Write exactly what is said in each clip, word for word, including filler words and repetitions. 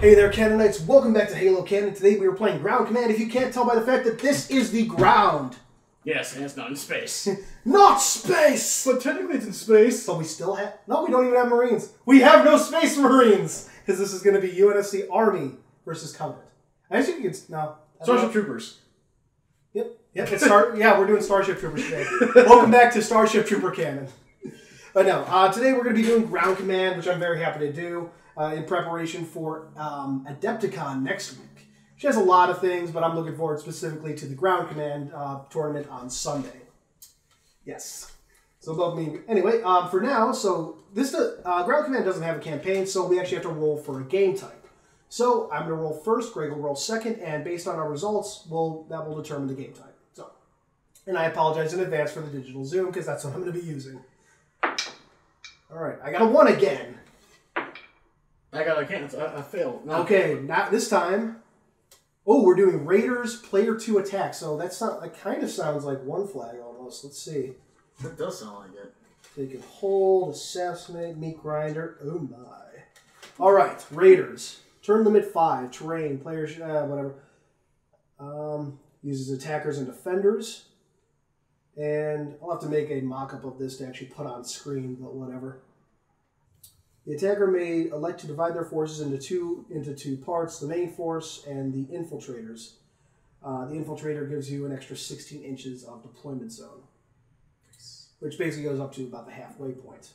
Hey there, Cannonites. Welcome back to Halo Cannon. Today we are playing Ground Command. If you can't tell by the fact that this is the ground. Yes, and it's not in space. Not space! But technically it's in space. But we still have... No, we don't even have Marines. We have no Space Marines! Because this is going to be U N S C Army versus Covenant. I think you can... No. Starship Troopers. Yep. Yep. It's Star, yeah, we're doing Starship Troopers today. Welcome back to Starship Trooper Cannon. But no, uh, today we're going to be doing Ground Command, which I'm very happy to do. Uh, in preparation for um, Adepticon next week. She has a lot of things, but I'm looking forward specifically to the Ground Command uh, tournament on Sunday. Yes. So above me. Anyway, um, for now, so this uh, Ground Command doesn't have a campaign, so we actually have to roll for a game type. So I'm going to roll first, Greg will roll second, and based on our results, we'll, that will determine the game type. So, and I apologize in advance for the digital zoom, because that's what I'm going to be using. All right, I got a one again. I got a cancel. I, I failed. No. Okay, not this time. Oh, we're doing Raiders player two attack. So that's not. That kind of sounds like one flag almost. Let's see. That does sound like it. They can hold, assassinate, meat grinder. Oh my! All right, Raiders. Turn limit five. Terrain. Players. Uh, whatever. Um, uses attackers and defenders. And I'll have to make a mock-up of this to actually put on screen, but whatever. The attacker may elect to divide their forces into two into two parts, the main force and the infiltrators. Uh, the infiltrator gives you an extra sixteen inches of deployment zone, which basically goes up to about the halfway point.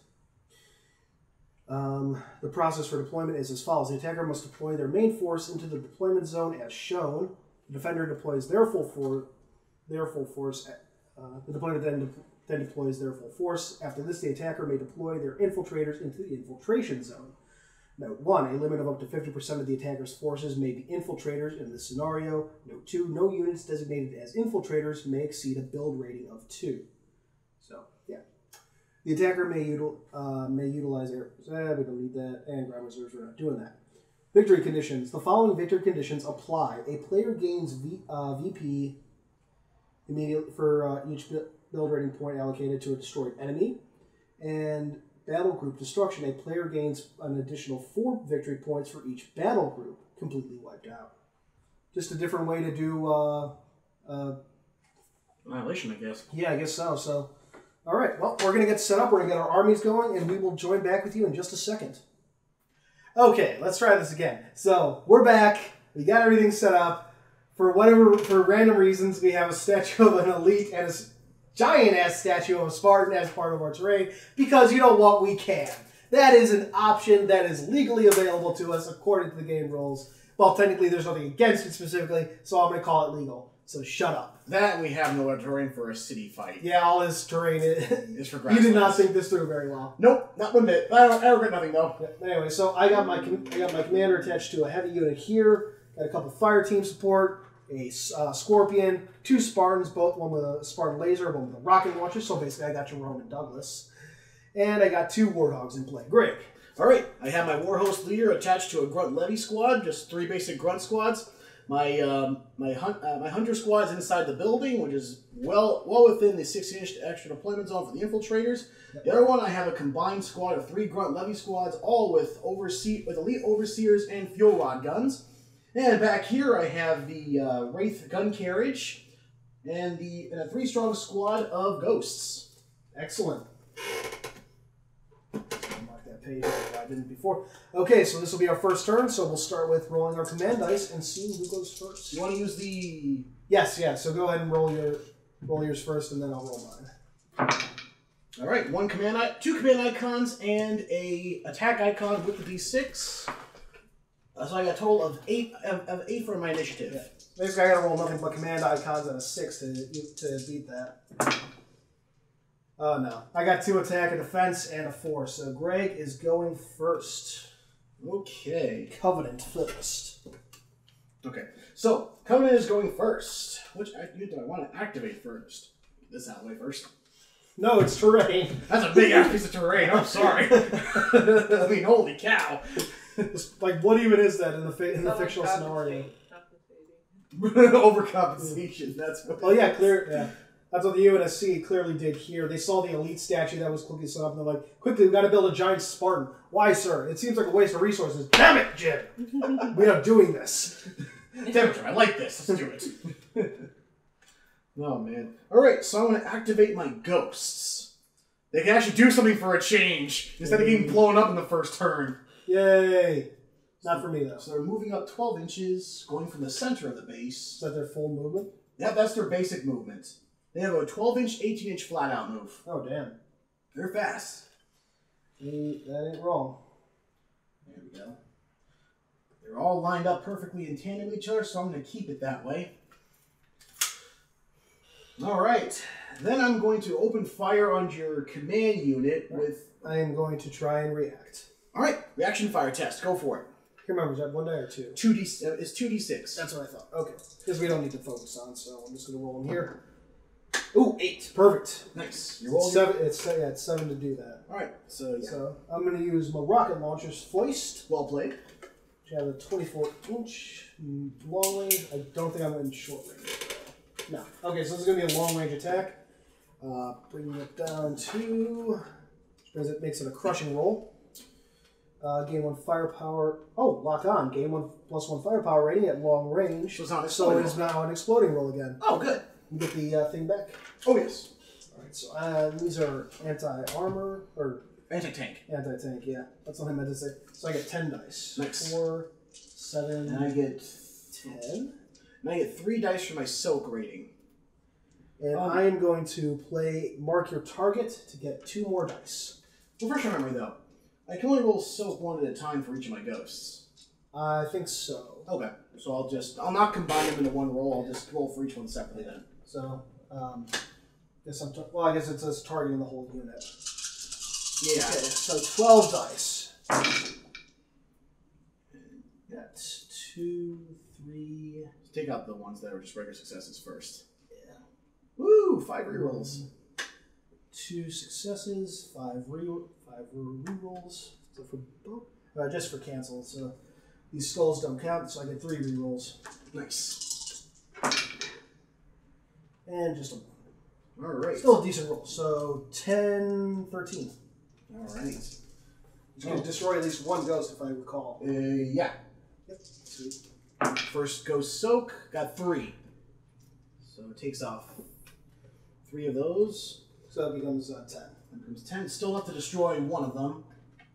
Um, the process for deployment is as follows. The attacker must deploy their main force into the deployment zone as shown. The defender deploys their full, for, their full force. Uh, the deployment then de then deploys their full force. After this, the attacker may deploy their infiltrators into the infiltration zone. Note one, a limit of up to fifty percent of the attacker's forces may be infiltrators in this scenario. Note two, no units designated as infiltrators may exceed a build rating of two. So, yeah. The attacker may, util uh, may utilize air... Eh, we don't need that. And ground reserves, we're not doing that. Victory conditions. The following victory conditions apply. A player gains v uh, V P immediately for uh, each build rating point allocated to a destroyed enemy, and battle group destruction. A player gains an additional four victory points for each battle group completely wiped out. Just a different way to do uh, uh, Annihilation, I guess. Yeah, I guess so. So, all right. Well, we're gonna get set up. We're gonna get our armies going, and we will join back with you in just a second. Okay, let's try this again. So we're back. We got everything set up. For whatever, for random reasons, we have a statue of an elite and a giant-ass statue of a Spartan as part of our terrain, because you know what, we can. That is an option that is legally available to us according to the game rules. Well, technically there's nothing against it specifically, so I'm going to call it legal. So shut up. That we have no terrain for a city fight. Yeah, all this terrain is, is for grasslands. You did not think this through very well. Nope, not one bit. I, don't, I regret nothing though. Yeah, anyway, so I got my I got my commander attached to a heavy unit here. Got a couple fire team support. A uh, Scorpion, two Spartans, both one with a Spartan laser, one with a rocket launcher. So basically, I got your Roman Douglas, and I got two Warthogs in play. Greg. All right, I have my Warhost leader attached to a Grunt Levy squad, just three basic Grunt squads. My um, my hunt uh, my Hunter squad's inside the building, which is well well within the sixteen inch extra deployment zone for the infiltrators. Yep. The other one, I have a combined squad of three Grunt Levy squads, all with oversee with elite overseers and fuel rod guns. And back here I have the uh, Wraith gun carriage and the and a three-strong squad of ghosts. Excellent. Mark that page if I didn't before. Okay, so this will be our first turn, so we'll start with rolling our command dice and seeing who goes first. You want to use the... Yes, yes. So go ahead and roll your roll yours first, and then I'll roll mine. All right, one command, two command icons and a attack icon with the D six. Uh, so I got a total of eight of, of eight for my initiative. Yeah. Basically, I gotta roll nothing but command icons and a six to to beat that. Oh no, I got two attack, a defense, and a four. So Greg is going first. Okay, Covenant first. Okay, so Covenant is going first. Which unit do I want to activate first? This out of the way first. No, it's terrain. That's a big ass piece of terrain. I'm sorry. I mean, holy cow. Like, what even is that in the in the fictional scenario? Overcompensation. That's what. Oh yeah, clear. Yeah. That's what the U N S C clearly did here. They saw the elite statue that was quickly set up, and they're like, quickly, we got to build a giant Spartan. Why, sir? It seems like a waste of resources. Damn it, Jim! We are doing this. Damn it, Jim, I like this. Let's do it. Oh, man. Alright, so I'm going to activate my ghosts. They can actually do something for a change, instead of getting blown up in the first turn. Yay! Not for me, though. So they're moving up twelve inches, going from the center of the Is base. that their full movement? Yeah, that's their basic movement. They have a twelve inch, eighteen inch flat out move. Oh, damn. They're fast. Ain't- That ain't wrong. There we go. They're all lined up perfectly in tandem with each other, so I'm going to keep it that way. Alright. Then I'm going to open fire on your command unit with... I am going to try and react. Alright, reaction fire test. Go for it. Remember, is that one die or two? two D, uh, it's two D six. That's what I thought. Okay. Because we don't need to focus on, so I'm just going to roll in here. Ooh, eight. Perfect. Nice. You It's roll seven, it's, yeah, it's seven to do that. Alright, so yeah. So I'm going to use my rocket launcher's foist, Well played. which has a twenty-four inch long range. I don't think I'm in short range. No. Okay, so this is going to be a long range attack. Uh, bringing it down to, which brings it, makes it a crushing roll. Uh, gain one firepower. Oh, lock on. Gain one plus one firepower rating at long range. So it's not an So exploding it is roll. now an exploding roll again. Oh, good. You get the uh, thing back. Oh, yes. All right. So uh, these are anti-armor or Anti-tank. anti-tank. Yeah, that's what I meant to say. So I get ten dice. Nice. Four, seven, And I get... ten. And I get three dice for my soak rating. And Um, I am going to play mark your target to get two more dice. Refresh my memory, though. I can only roll soak one at a time for each of my ghosts. I think so. Okay. So I'll just... I'll not combine them into one roll. I'll just roll for each one separately then. So, um, guess I'm. Tar- well, I guess it says targeting the whole unit. Yeah. Okay, so twelve dice. That's two, three. Take out the ones that are just regular successes first. Yeah. Woo! Five rerolls. Two successes, five re five rerolls. So for both, uh, just for cancel. So these skulls don't count, so I get three rerolls Nice. and just a one. All right. Still a decent roll. So ten, thirteen. All right. It's going to destroy at least one ghost, if I recall. Uh, yeah. Yep. Sweet. First ghost soak got three. So it takes off three of those. So that becomes uh, ten. Then becomes ten. Still have to destroy one of them.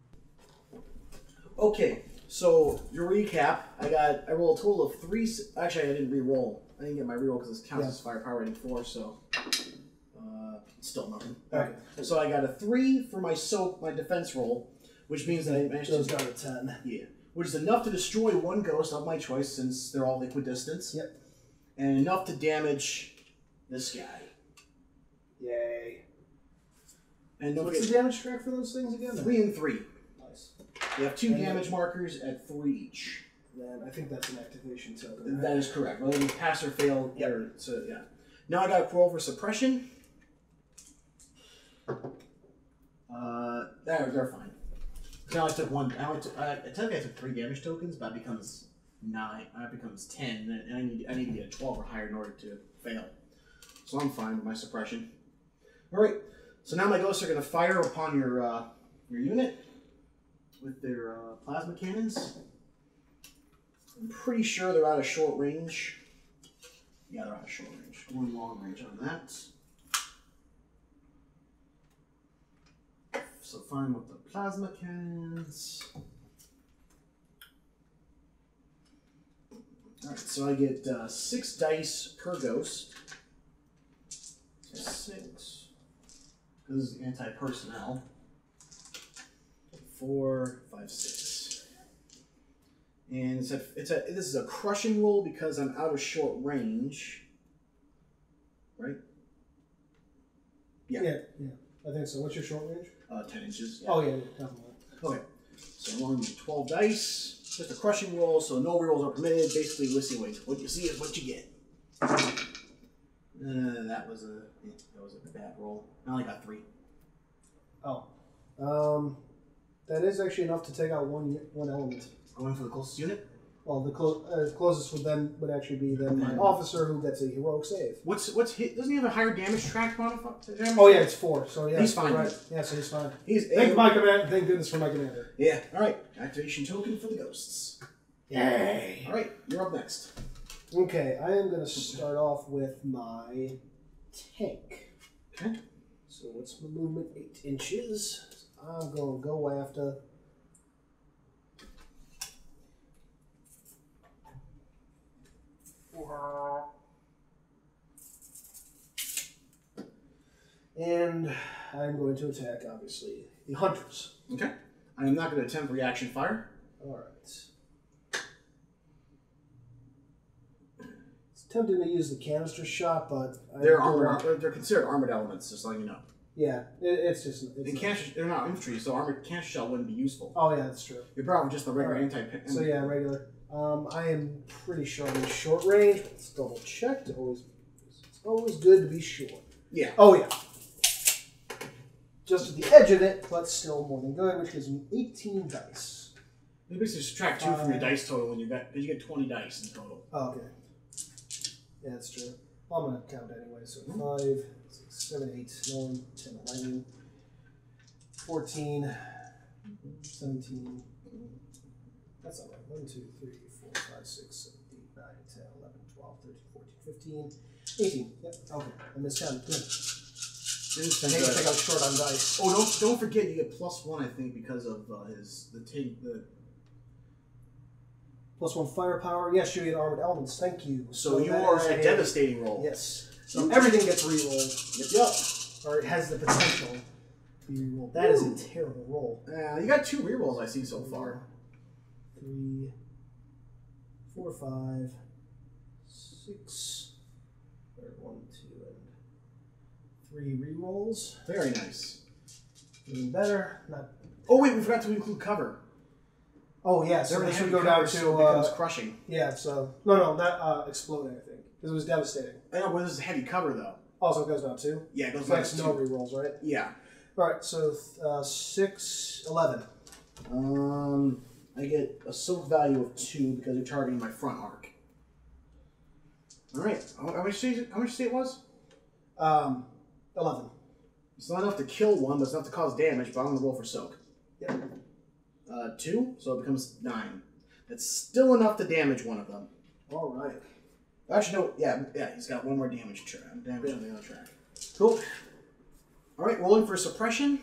Okay. So your recap, I got I rolled a total of three. s- Actually, I didn't re-roll. I didn't get my re-roll because this counts Yeah. as firepower rating four. So uh, still nothing. Okay. So I got a three for my soak, my defense roll, which means that I managed Goes to down to ten. yeah, which is enough to destroy one ghost of my choice since they're all equidistant. Yep. And enough to damage this guy. Yay. And don't What's the forget, damage track for those things again? three and three. Nice. You have two And damage markers at three each. Then I think that's an activation token. That is correct. Whether you pass or fail. Yep. Or, so yeah. Now I got to roll for suppression. Uh, they're, they're fine. So now I took one. I, took, I, I technically I took three damage tokens, but that becomes nine. That becomes ten, and I need I need to get a twelve or higher in order to fail. So I'm fine with my suppression. All right. So now my ghosts are going to fire upon your uh, your unit with their uh, plasma cannons. I'm pretty sure they're out of short range. Yeah, they're out of short range. Going long range on that. So fine with the plasma cannons. Alright, so I get uh, six dice per ghost. So six. This is anti-personnel. Four, five, six. And it's a, it's a, this is a crushing roll because I'm out of short range. Right? Yeah. Yeah, yeah. I think so. What's your short range? Uh, ten inches. Yeah. Oh, yeah, yeah, definitely. Okay. So I'm rolling twelve dice. Just a crushing roll, so no rerolls are permitted. Basically, listing wait. What you see is what you get. Uh, that was a yeah, that was a bad roll. I only got three. Oh. Um, that is actually enough to take out one one element. Going for the closest unit. Well, the clo- uh, closest would then would actually be then my officer who gets a heroic save. What's what's hit? Doesn't he have a higher damage track modifier? Oh yeah, it's four. So yeah, He's fine. Right. Yeah, so he's fine. He's Thank a, my command. Thank goodness for my commander. Yeah. All right. Activation token for the ghosts. Yay! All right. You're up next. Okay, I am going to start off with my tank. Okay. So what's my movement? Eight inches. I'm going to go after. And I'm going to attack, obviously, the hunters. Okay. I am not going to attempt reaction fire. All right. It's tempting to use the canister shot, but I They're don't armored. want- They're, they're considered armored elements. Just letting you know. Yeah, it, it's just. It's They can't. They're not infantry, so armored canister shell wouldn't be useful. Oh yeah, that's true. You're probably just the regular Alright. anti. So yeah, regular. Um, I am pretty sure I'm in short range. But let's double check. To always, it's always good to be sure. Yeah. Oh yeah. Just at the edge of it, but still more than good, which gives me eighteen dice. You basically subtract two from your Uh, dice total when you got because you get twenty dice in total. Oh, okay. Yeah, that's true. I'm gonna count anyway. So five, six, seven, eight, nine, ten, eleven, fourteen, seventeen. That's not right. one, two, three, four, five, six, seven, eight, nine, ten, eleven, twelve, thirteen, fourteen, fifteen, eighteen. Yep. Okay. I miscounted. Good. I hate to take out short on dice. Oh, don't don't forget you get plus one, I think, because of uh, his the take the. Plus one firepower. Yes, you get armored elements. Thank you. So, you that are is a devastating roll. Yes. So everything gets rerolled. Yep. Yep. Or it has the potential to be rerolled. That is a terrible roll. Uh, you got two rerolls I see so far. Three, four, five, six. Or one, two, and three rerolls. Very nice. Even better. Not. Oh wait, we forgot to include cover. Oh yeah. So Everything this would heavy go down cover, to. so it becomes Uh, crushing. yeah. So no, no, not uh, exploding. I think because it was devastating. I know, but this is heavy cover though. Also it goes down two. Yeah, it goes So down that's to no two. rerolls, right? Yeah. All right. So uh, six, eleven. Um, I get a soak value of two because you're targeting my front arc. All right. How how much? Did you, how much did you say it was? Um, eleven. It's not enough to kill one, but it's enough to cause damage. But I'm gonna roll for soak. Yep. Uh, two, so it becomes nine. That's still enough to damage one of them. All right. Actually, no. Yeah, yeah. He's got one more damage track. Damage on the other track. Cool. All right, rolling for suppression.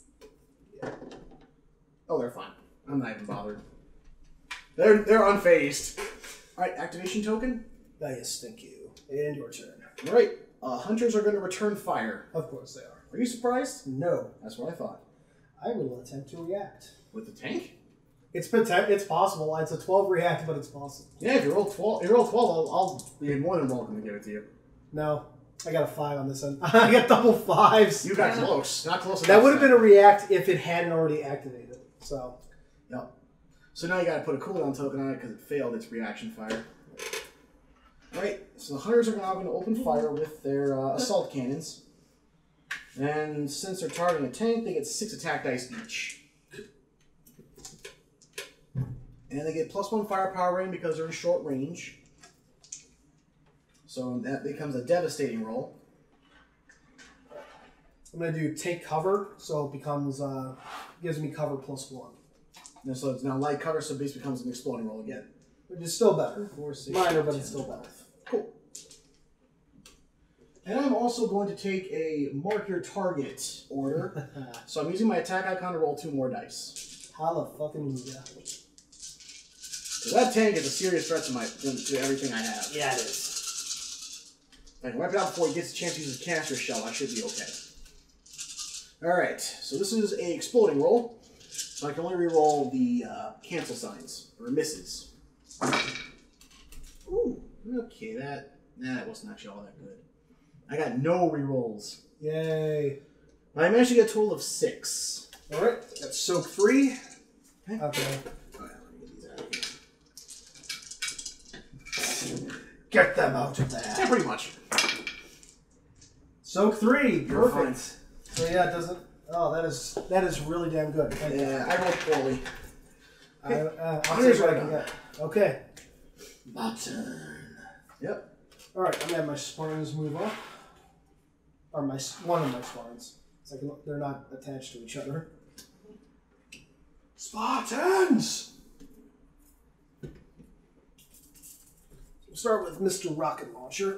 Oh, they're fine. I'm not even bothered. They're they're unfazed. All right, activation token. Ah, yes, thank you. And your turn. All right, uh, hunters are going to return fire. Of course they are. Are you surprised? No. That's what I thought. I will attempt to react. With the tank? It's poten- It's possible. It's a twelve react, but it's possible. Yeah, if you roll twelve, if you roll twelve, I'll, I'll be more than welcome to give it to you. No. I got a five on this end. I got double fives. You got close, not close enough. That would have been a react if it hadn't already activated. So. Yep. So now you got to put a cooldown token on it because it failed its reaction fire. All right, so the hunters are now going to open fire with their uh, assault cannons. And since they're targeting a tank, they get six attack dice each. And they get plus one firepower rating because they're in short range. So that becomes a devastating roll. I'm going to do take cover, so it becomes, uh, gives me cover plus one. And so it's now light cover, so it basically becomes an exploding roll again. Which is still better. Four, six, Minor, but ten, it's still better. Cool. And I'm also going to take a mark your target order. So I'm using my attack icon to roll two more dice. Hallelujah. So that tank is a serious threat to my to everything I have. Yeah, it is. If I can wipe it out before he gets a chance to use his canister shell, I should be okay. Alright, so this is a exploding roll. So I can only reroll the uh, cancel signs, or misses. Ooh, okay, that, that wasn't actually all that good. I got no rerolls. Yay. I managed to get a total of six. Alright, got soak three. Okay. Okay. Alright, let me get these out of here. Get them out of Yeah, there. pretty much. Soak three. You're Perfect. So yeah, it doesn't. Oh, that is that is really damn good. Thank you. Yeah, I rolled poorly. I, uh, I'll Here's see what I what I can got. get. Okay. My turn. Yep. All right, I'm gonna have my Spartans move up. Or my one of my Spartans. It's like they're not attached to each other. Spartans! We'll start with Mister Rocket Launcher.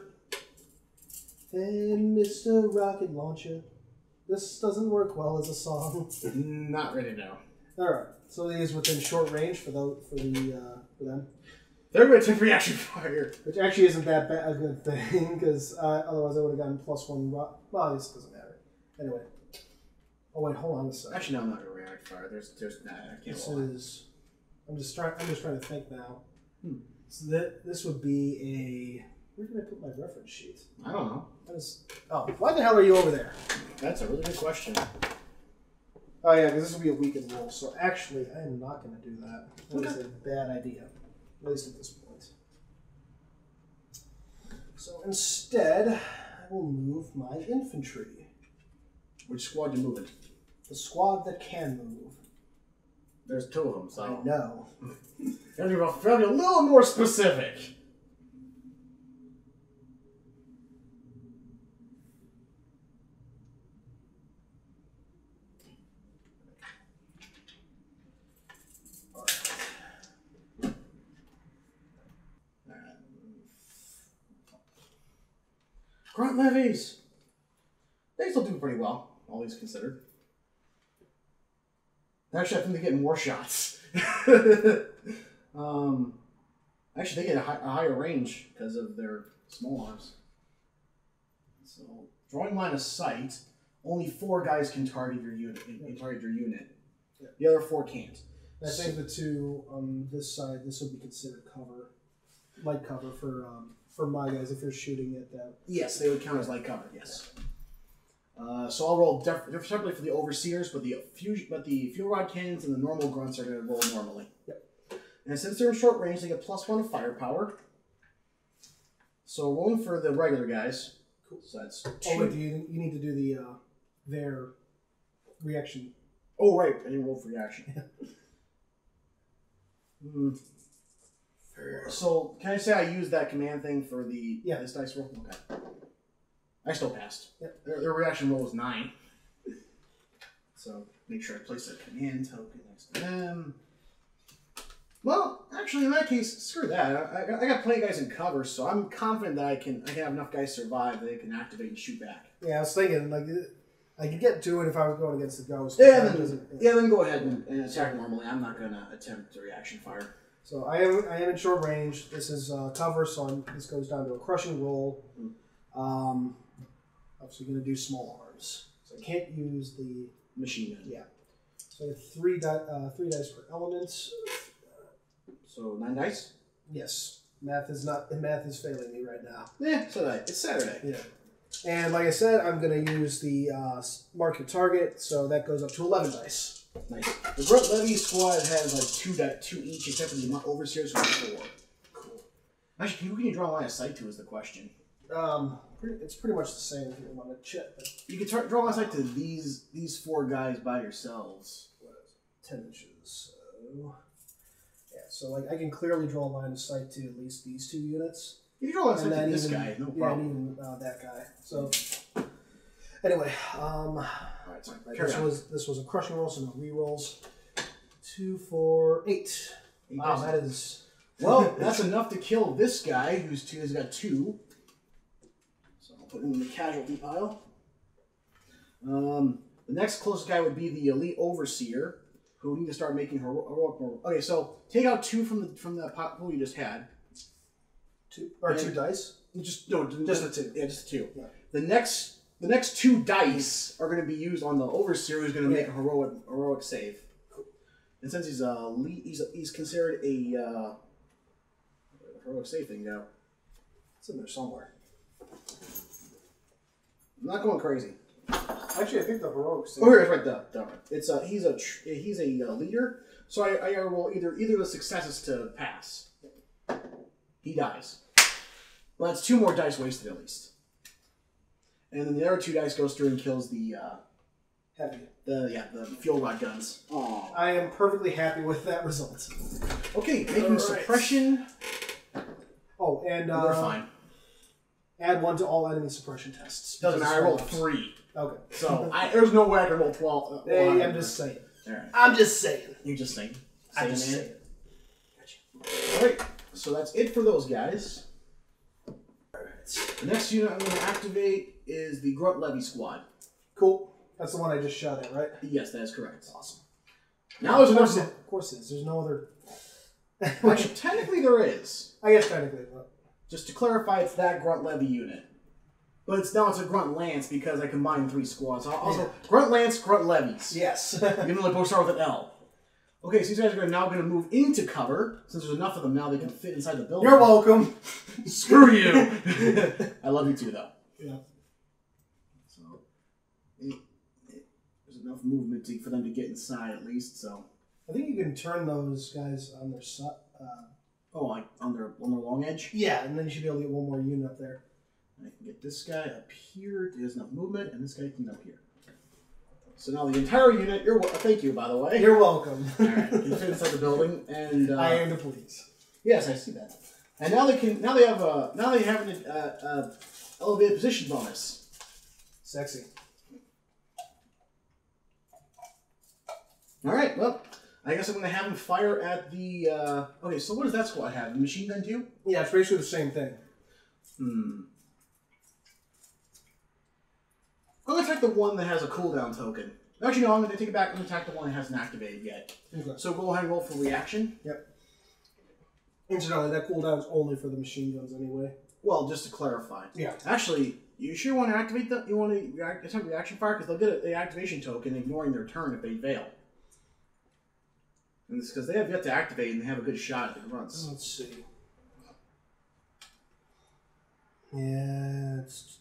And Mister Rocket Launcher. This doesn't work well as a song. Not ready now. All right, so these within short range for the for the uh, for them. They're going to take reaction fire. Which actually isn't that bad, a good thing, because uh, otherwise I would have gotten plus one. Ro well, this doesn't matter. Anyway. Oh wait, hold on a second. Actually, no, I'm not going to react fire. There's, there's, nah, I can't. This roll. is. I'm just trying. I'm just trying to think now. Hmm. So that this would be a. Where did I put my reference sheet? I don't know. That is, oh, why the hell are you over there? That's a really good question. Oh yeah, because this will be a weakened roll. So actually, I am not going to do that. That Okay. is a bad idea, at least at this point. So instead, I will move my infantry. Which squad you moving? The squad that can move. There's two of them, so. I know. Gotta be a little more specific. Grunt levies. They still do pretty well, all these considered. Actually, I think they get more shots. um, actually, they get a, high, a higher range because of their small arms. So, drawing line of sight, only four guys can target your unit. Can target your unit. Yeah. The other four can't. I think the two on this side, this would be considered cover, light cover for um, for my guys if you're shooting at that. Yes, they would count as light cover. Yes. Uh, so I'll roll def- separately for the overseers, but the fusion, but the fuel rod cannons and the normal grunts are going to roll normally. Yep. And since they're in short range, they get plus one of firepower. So rolling for the regular guys. Cool. So that's two. Oh wait, do you you need to do the uh, their reaction. Oh right, I didn't roll for reaction. mm. So can I say I used that command thing for the yeah this dice roll? Okay. I still passed. Yep. Their, their reaction roll was nine. So make sure I place a command token next to them. Well, actually, in that case, screw that. I, I, I got plenty of guys in cover, so I'm confident that I can I can have enough guys survive that they can activate and shoot back. Yeah, I was thinking like I could get to it if I was going against the ghost. Yeah, That then, doesn't- yeah, then go ahead and, and attack normally. I'm not going to attempt to reaction fire. So I am I am in short range. This is uh, cover, so I'm, this goes down to a crushing roll. Um, obviously, going to do small arms, so I can't use the Machine gun. yeah. So three di- uh, three dice per element. So nine dice? Yes, math is not math is failing me right now. Yeah, so that it's Saturday. Yeah, and like I said, I'm going to use the uh, mark your target, so that goes up to eleven dice. Nice. The Grunt Levy squad has like two di- two each, except for the overseers who have four. Cool. Actually, who can you draw a line of sight to is the question. Um, pretty, it's pretty much the same if you want to check. You can tar- draw a line of sight to these these four guys by yourselves. What is it? Ten inches. So yeah, so like I can clearly draw a line of sight to at least these two units. You can draw a line of And sight to then this even, guy, no yeah, problem. and even uh, that guy. So anyway, um, Alright, so right, carry this on. was this was a crushing roll, so no re-rolls. Two, four, eight. Eight Wow, dice. that is Well, that's enough to kill this guy, who's two, has got two. So I'll put him in the casualty pile. Um, the next closest guy would be the elite overseer, who would need to start making hero- heroic roll. Okay, so take out two from the from the pool you just had. two or And- two dice. Just no, Just the two. Yeah, just the two. Yeah. The next the next two dice are going to be used on the overseer, who's going to Yeah. make a heroic heroic save. And since he's a lead, he's he's considered a uh, where'd the heroic save thing go. It's in there somewhere. I'm not going crazy. Actually, I think the heroics. Oh, here it's right there. there. It's a he's a tr- he's a uh, leader. So I I roll either either of the successes to pass. He dies. Well, that's two more dice wasted at least. And then the other two dice goes through and kills the uh, Heavy. the yeah the fuel rod guns. I am perfectly happy with that result. Okay, making All right. suppression and uh, They're fine. Add one to all enemy suppression tests. Doesn't matter. I rolled three. Okay. So I, there's no way I can roll twelve. Uh, Hey, well, I'm just saying. All right. I'm just saying. You just saying. I'm just man. saying. All right. So that's it for those guys. The next unit I'm going to activate is the Grunt Levy Squad. Cool. That's the one I just shot at, right? Yes, that is correct. Awesome. Now there's of course, enough. it, of course it is. There's no other. Actually, technically there is. I guess technically, but Just to clarify, it's that Grunt Levy unit. But it's now it's a Grunt Lance because I combined three squads. Also, Yeah. Grunt Lance, Grunt Levies. yes. You can only both start with an L. Okay, so these guys are now going to move into cover. Since there's enough of them now, they can fit inside the building. You're welcome. Screw you! I love you too, though. Yeah. So, it, it, there's enough movement to, for them to get inside at least, so. I think you can turn those guys on their side. Uh, Oh, like on their, on their long edge? yeah, and then you should be able to get one more unit up there. I can get this guy up here, he has enough movement, and this guy can go up here. So now the entire unit, you're wel- thank you, by the way. You're welcome. Alright, can fit inside the building, and... Uh, I am to please. Yes, I see that. And now they can, now they have a, now they have an uh, uh, elevated position bonus. Sexy. Alright, well, I guess I'm going to have him fire at the, uh... Okay, so what does that squad have? The machine gun too? Yeah, it's basically the same thing. Hmm. I'm going to attack the one that has a cooldown token. Actually, no, I'm going to take it back and attack the one that hasn't activated yet. Okay. So go ahead and roll for reaction. Yep. Incidentally, that cooldown is only for the machine guns anyway. Well, just to clarify. Yeah. Actually, you sure want to activate the, you want to react, attempt reaction fire? Because they'll get the activation token ignoring their turn if they fail. And it's because they have yet to activate and they have a good shot at the grunts. Let's see. Yeah, it's...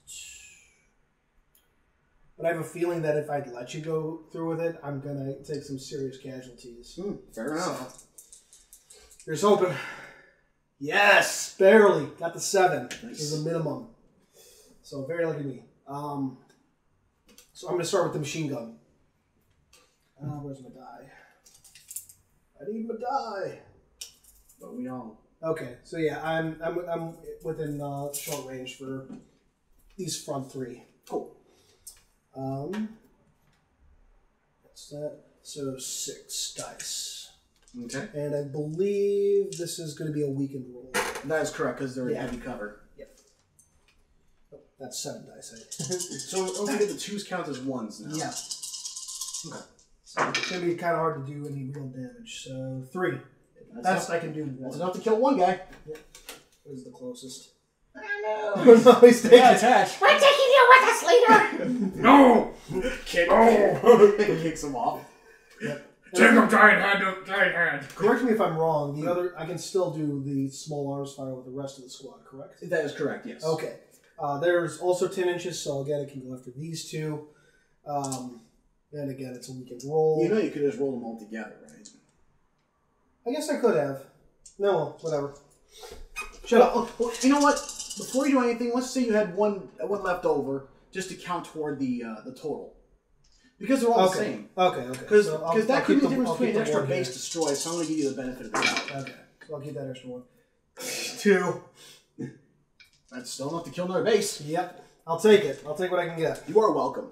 But I have a feeling that if I'd let you go through with it, I'm going to take some serious casualties. Hmm, fair enough. So, here's hoping. Yes! Barely. Got the seven. Nice. Is a minimum. So, very lucky me. Um, so, I'm going to start with the machine gun. Uh, where's my die? I need my die. But we all... Okay, so yeah, I'm I'm I'm within uh, short range for these front three. Cool. Um, what's that? So six dice, Okay. and I believe this is going to be a weakened roll. That is correct, because they're Yeah. in heavy cover. Yep. Oh, that's seven dice. I So, okay, the twos count as ones now. yeah. Okay. So it's going to be kind of hard to do any real damage. So three. That's, That's enough, I can do. One. that's enough to kill one guy. What is the closest? I know. no, he's taking Yeah, attach. We're taking you with us, leader! No! Kick. Oh! Kicks him off. Yep. Take him, giant hand, giant hand. Correct me if I'm wrong. The other, I can still do the small arms fire with the rest of the squad. Correct? That is correct, yes. Okay. Uh, there's also ten inches, so again, it can go after these two. Um, and again, it's a weekend roll. You know you could just roll them all together, right? I guess I could have. No, whatever. Shut up. Well, well, you know what? Before you do anything, let's say you had one one left over, just to count toward the uh, the total, because they're all Okay. the same. Okay, okay. Because So I'll- that I'll could keep be the the- difference I'll between keep an the extra one base here. destroyed, so I'm going to give you the benefit of the doubt. Okay. So I'll keep that extra one. Two. That's still enough to kill another base. Yep. I'll take it. I'll take what I can get. You are welcome.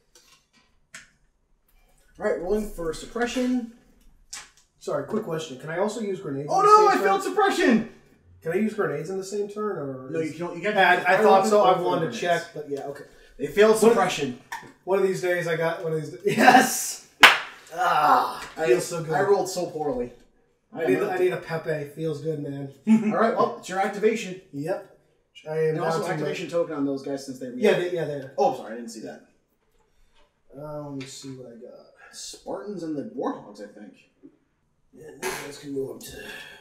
Alright, rolling for suppression. Sorry, quick question. Can I also use grenades? Oh in the no, I same failed turn? suppression! Can I use grenades in the same turn, or No, you is- can't. You got Yeah, I, I thought so. I wanted to check, but yeah, okay. They failed suppression. One of these days, I got one of these. Yes. Ah, I, feels so good. I rolled so poorly. I need, I need a Pepe. Feels good, man. Alright, well, it's your activation. Yep. I am And also bouncing activation token on those guys since they the- Yeah, react. they, yeah, there. Oh, sorry, I didn't see that. Uh, let me see what I got. Spartans and the Warhogs, I think. Yeah, these guys can move up to.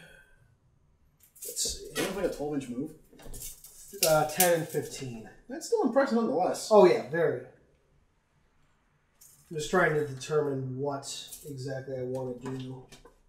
Let's see. Do you have like a twelve inch move? Uh, ten and fifteen. That's still impressive nonetheless. Oh yeah, very. I'm just trying to determine what exactly I want to do.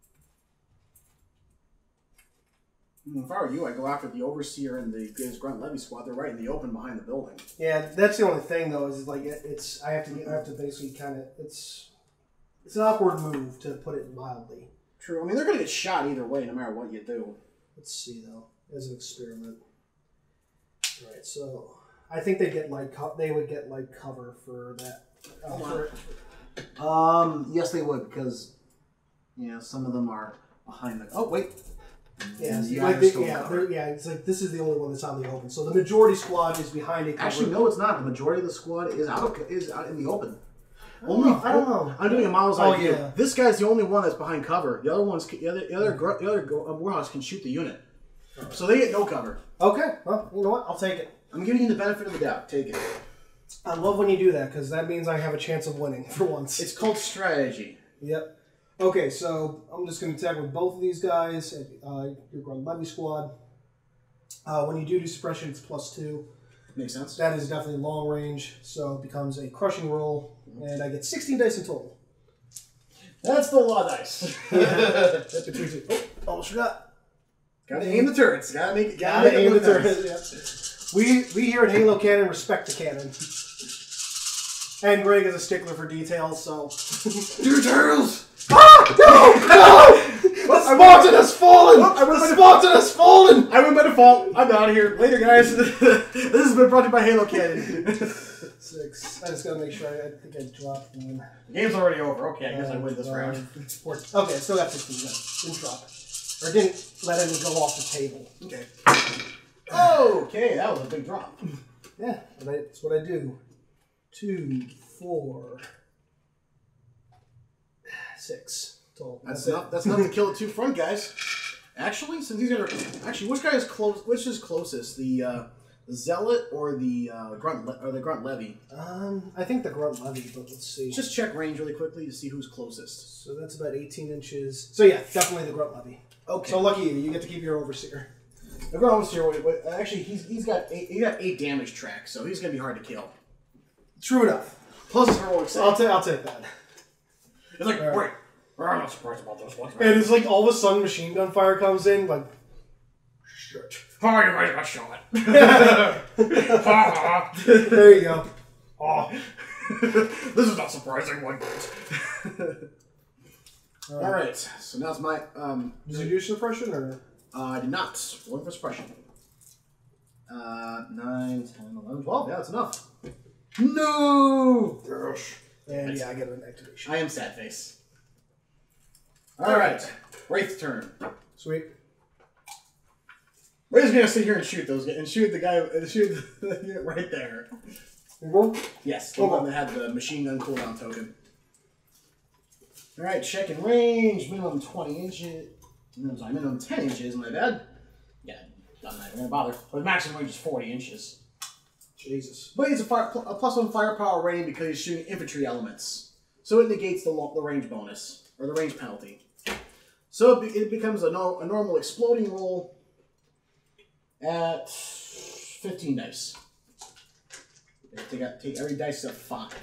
If I were you, I'd go after the Overseer and the Greatest Grunt Levy Squad. They're right in the open behind the building. Yeah, that's the only thing though. Is like it, it's I have to get, I have to basically kind of it's it's an awkward move to put it mildly. True. I mean, they're going to get shot either way, no matter what you do. Let's see though, as an experiment. All right, so I think they get like co- they would get like cover for that. Uh, for it. Um, yes, they would, because, yeah, some of them are behind the... Oh, wait. Yeah, the like others they, still yeah, cover. they're- yeah. It's like this is the only one that's on the open. So the majority squad is behind a cover. Actually, no, it's not. The majority of the squad is out of, is out in the open. I don't know. I don't know. I'm doing a model's Oh, eye view. yeah. This guy's the only one that's behind cover. The other ones, the other, the other, gr- the other gr- uh, warehouse can shoot the unit, so they get no cover. Okay, well, you know what? I'll take it. I'm giving you the benefit of the doubt. Take it. I love when you do that because that means I have a chance of winning for once. It's called strategy. Yep. Okay, so I'm just going to attack with both of these guys. Uh, your Grunt Levy squad. Uh, when you do do suppression, it's plus two. Makes sense. That is definitely long range, so it becomes a crushing roll, and I get sixteen dice in total. That's the law dice. That's between two. Oh, almost forgot. Gotta aim the turrets. Gotta make it. Gotta make it aim the look nice. turret. Yep. We we here at Halo Cannon respect the cannon. And Greg is a stickler for details, so. Two turtles. Ah! No! No! The Spartan has fallen! The Spartan has fallen! I win by default. I'm out of here. Later, guys. This has been brought to you by Halo Cannon. Six. I just gotta make sure. I, I think I dropped one. The game's already over. Okay, I guess I win this Uh, round. four- Okay, I still got fifteen guys. Didn't drop. Or didn't let any go off the table. Okay. Okay, that was a big drop. Yeah, and I, that's what I do. Two, four, six total. That's it. not. That's enough to kill the two front guys. Actually, since these are actually, which guy is close? Which is closest? The uh, the zealot or the uh, grunt le- or the grunt levy? Um, I think the Grunt Levy, but let's see. Just check range really quickly to see who's closest. So that's about eighteen inches. So yeah, definitely the Grunt Levy. Okay. So lucky you, you get to keep your overseer. The grunt overseer. Wait, wait, actually, he's he's got eight, he got eight damage tracks, so he's gonna be hard to kill. True enough. Plus his heroic So I'll save. take I'll take that. It's like, Alright. wait, I'm not surprised about this one. And it's like all of a sudden machine gun fire comes in, like shit. How are you guys got shot? There you go. Oh, this is not surprising. One bit. All right, so now it's my. Um, Does he do suppression or? uh, I did not. One for suppression. Uh, nine, ten, eleven, twelve. Yeah, that's enough. No. And yeah, I get an activation. I am sad face. All right, Wraith's turn. Sweet. Wraith's gonna sit here and shoot those and shoot the guy and shoot the unit right there. You go? Yes, the Okay. one that had the machine gun cooldown token. All right, checking range. Minimum twenty inches. No, sorry, minimum ten inches. My bad. Yeah, not not gonna bother. But the maximum range is forty inches. Jesus. But he's a, fire, a plus one firepower rating because he's shooting infantry elements, so it negates the lo- the range bonus or the range penalty. So it, be, it becomes a, no, a normal exploding roll at fifteen dice. Take, out, take every dice to five.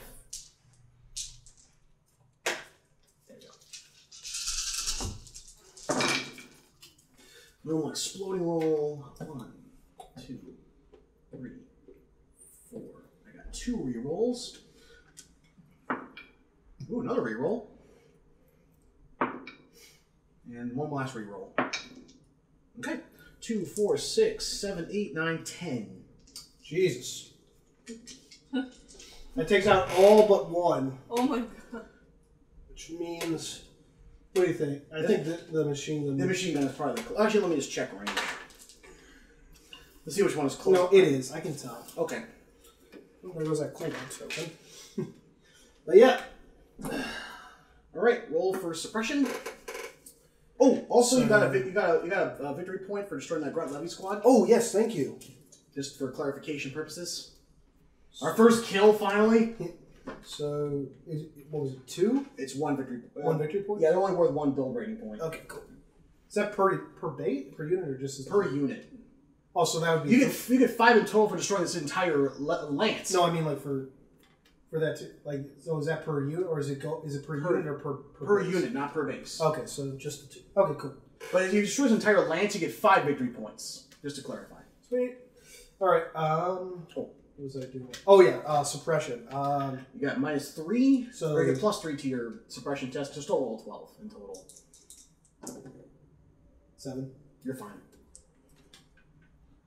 There you go. Normal exploding roll. One, two, three, four. I got two rerolls. Ooh, another reroll. And one last reroll. Okay. Two, four, six, seven, eight, nine, ten. Jesus. That takes out all but one, Oh my god. which means. What do you think? I think the, the machine gun. The machine gun is probably the cl- actually. Let me just check range. Let's see which one is close. No, it is. I can tell. Okay. Oh, there goes that cooldown token. But yeah. All right. Roll for suppression. Oh, also you got a vic- you got a you got a, a victory point for destroying that grunt levy squad. Oh yes, thank you. Just for clarification purposes. Our first kill finally. So, is, what was it? Two? It's one victory. Uh, One victory point? Yeah, they're only worth one build rating point Okay, cool. Is that per per bait per unit or just as per unit. Oh, so that would be. You get you get five in total for destroying this entire le- lance. No, I mean like for for that too. Like, so is that per unit or is it go? Is it per, Per- unit or per per, per base? unit, not per base. Okay, so just the two. Okay, cool. But if you destroy this entire lance, you get five victory points. Just to clarify. Sweet. All right. Um. Oh. What was I doing? Oh yeah. Uh, suppression. Um. You got minus three, So- or you get plus three to your suppression test. Just roll twelve in total. Seven. You're fine.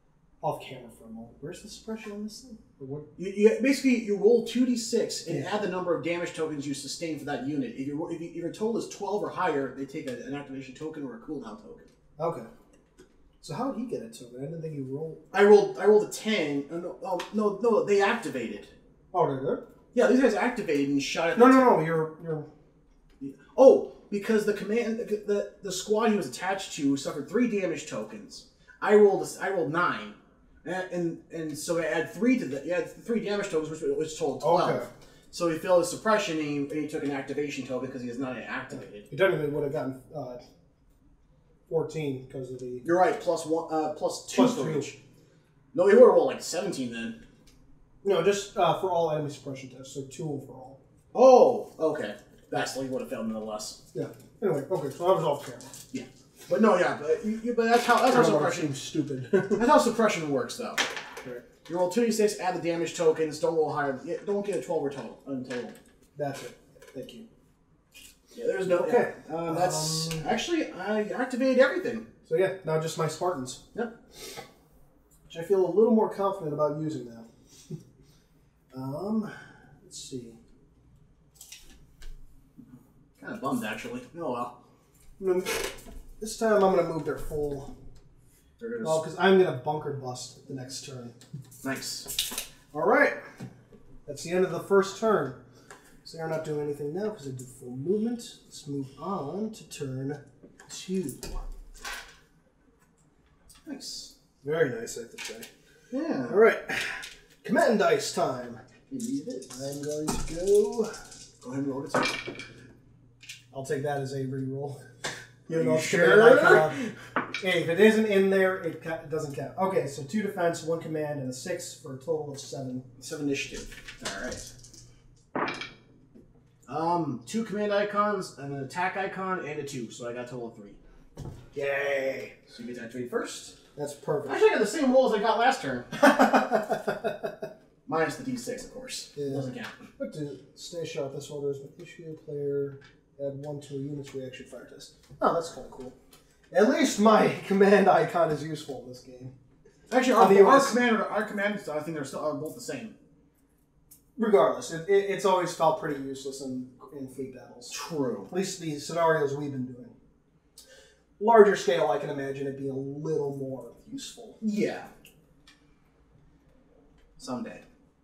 off camera for a moment. Where's the suppression on this thing? Or what? You, you basically you roll two d six and Yeah. add the number of damage tokens you sustain for that unit. If, you, if, you, if your total is twelve or higher, they take a, an activation token or a cooldown token. Okay. So how did he get it to it? I didn't think he rolled. I rolled I rolled a ten. Oh, no, oh, no, no, they activated. Oh, did it? Yeah, these guys activated and shot at No, the no, no. You're you're. Oh, because the command the, the squad he was attached to suffered three damage tokens. I rolled a, I rolled nine, and, and and so I add three to the you add three damage tokens, which which totaled twelve. Okay. So he failed his suppression, and he, and he took an activation token because he is not activated. He technically would have gotten uh, fourteen because of the. You're right, plus one, uh, plus two Plus for two. each. No, he would have rolled like seventeen then. No, just uh, for all enemy suppression tests, so two overall. Oh, okay. That's like would have failed nonetheless. Yeah. Anyway, okay, so I was off camera. Yeah, but no, yeah, but you, you, but that's how that's how I don't know, it suppression. seems stupid. That's how suppression works, though. Right. You roll two d six, add the damage tokens. Don't roll higher. Yeah, don't get a twelve or total. In total. That's it. Thank you. Yeah, there's no. Okay. Yeah. Um, that's Um, actually I activated everything. So yeah, now just my Spartans, Yep. which I feel a little more confident about using now. um, let's see. Kind of bummed actually. Oh well. I'm gonna- This time I'm going to move their full. They're gonna Well, because I'm going to bunker bust the next turn. nice. All right. That's the end of the first turn. So they're not doing anything now because they did full movement. Let's move on to turn two. Nice. Very nice, I have to say. Yeah. All right. Command dice time. Indeed it is. I'm going to go. Go ahead and roll it. I'll take that as a reroll. Are you it's sure? command icon. Hey, if it isn't in there, it, ca- it doesn't count. Okay, so two defense, one command, and a six for a total of seven. Seven initiative. All right. Um, two command icons, an attack icon, and a two. So I got a total of three. Yay! So you get to activate first. That's perfect. Actually, I got the same roll as I got last turn. Minus the d six, of course. Yeah. Doesn't count. But to stay sharp, this order is with issue player add one to a unit's reaction fire test. Oh, that's kind of cool. At least my command icon is useful in this game. Actually, On the our, our U S command, our command, I think they're still are both the same. Regardless, it, it, it's always felt pretty useless in, in fleet battles. True. At least the scenarios we've been doing. Larger scale, I can imagine it being a little more useful. Yeah. Someday.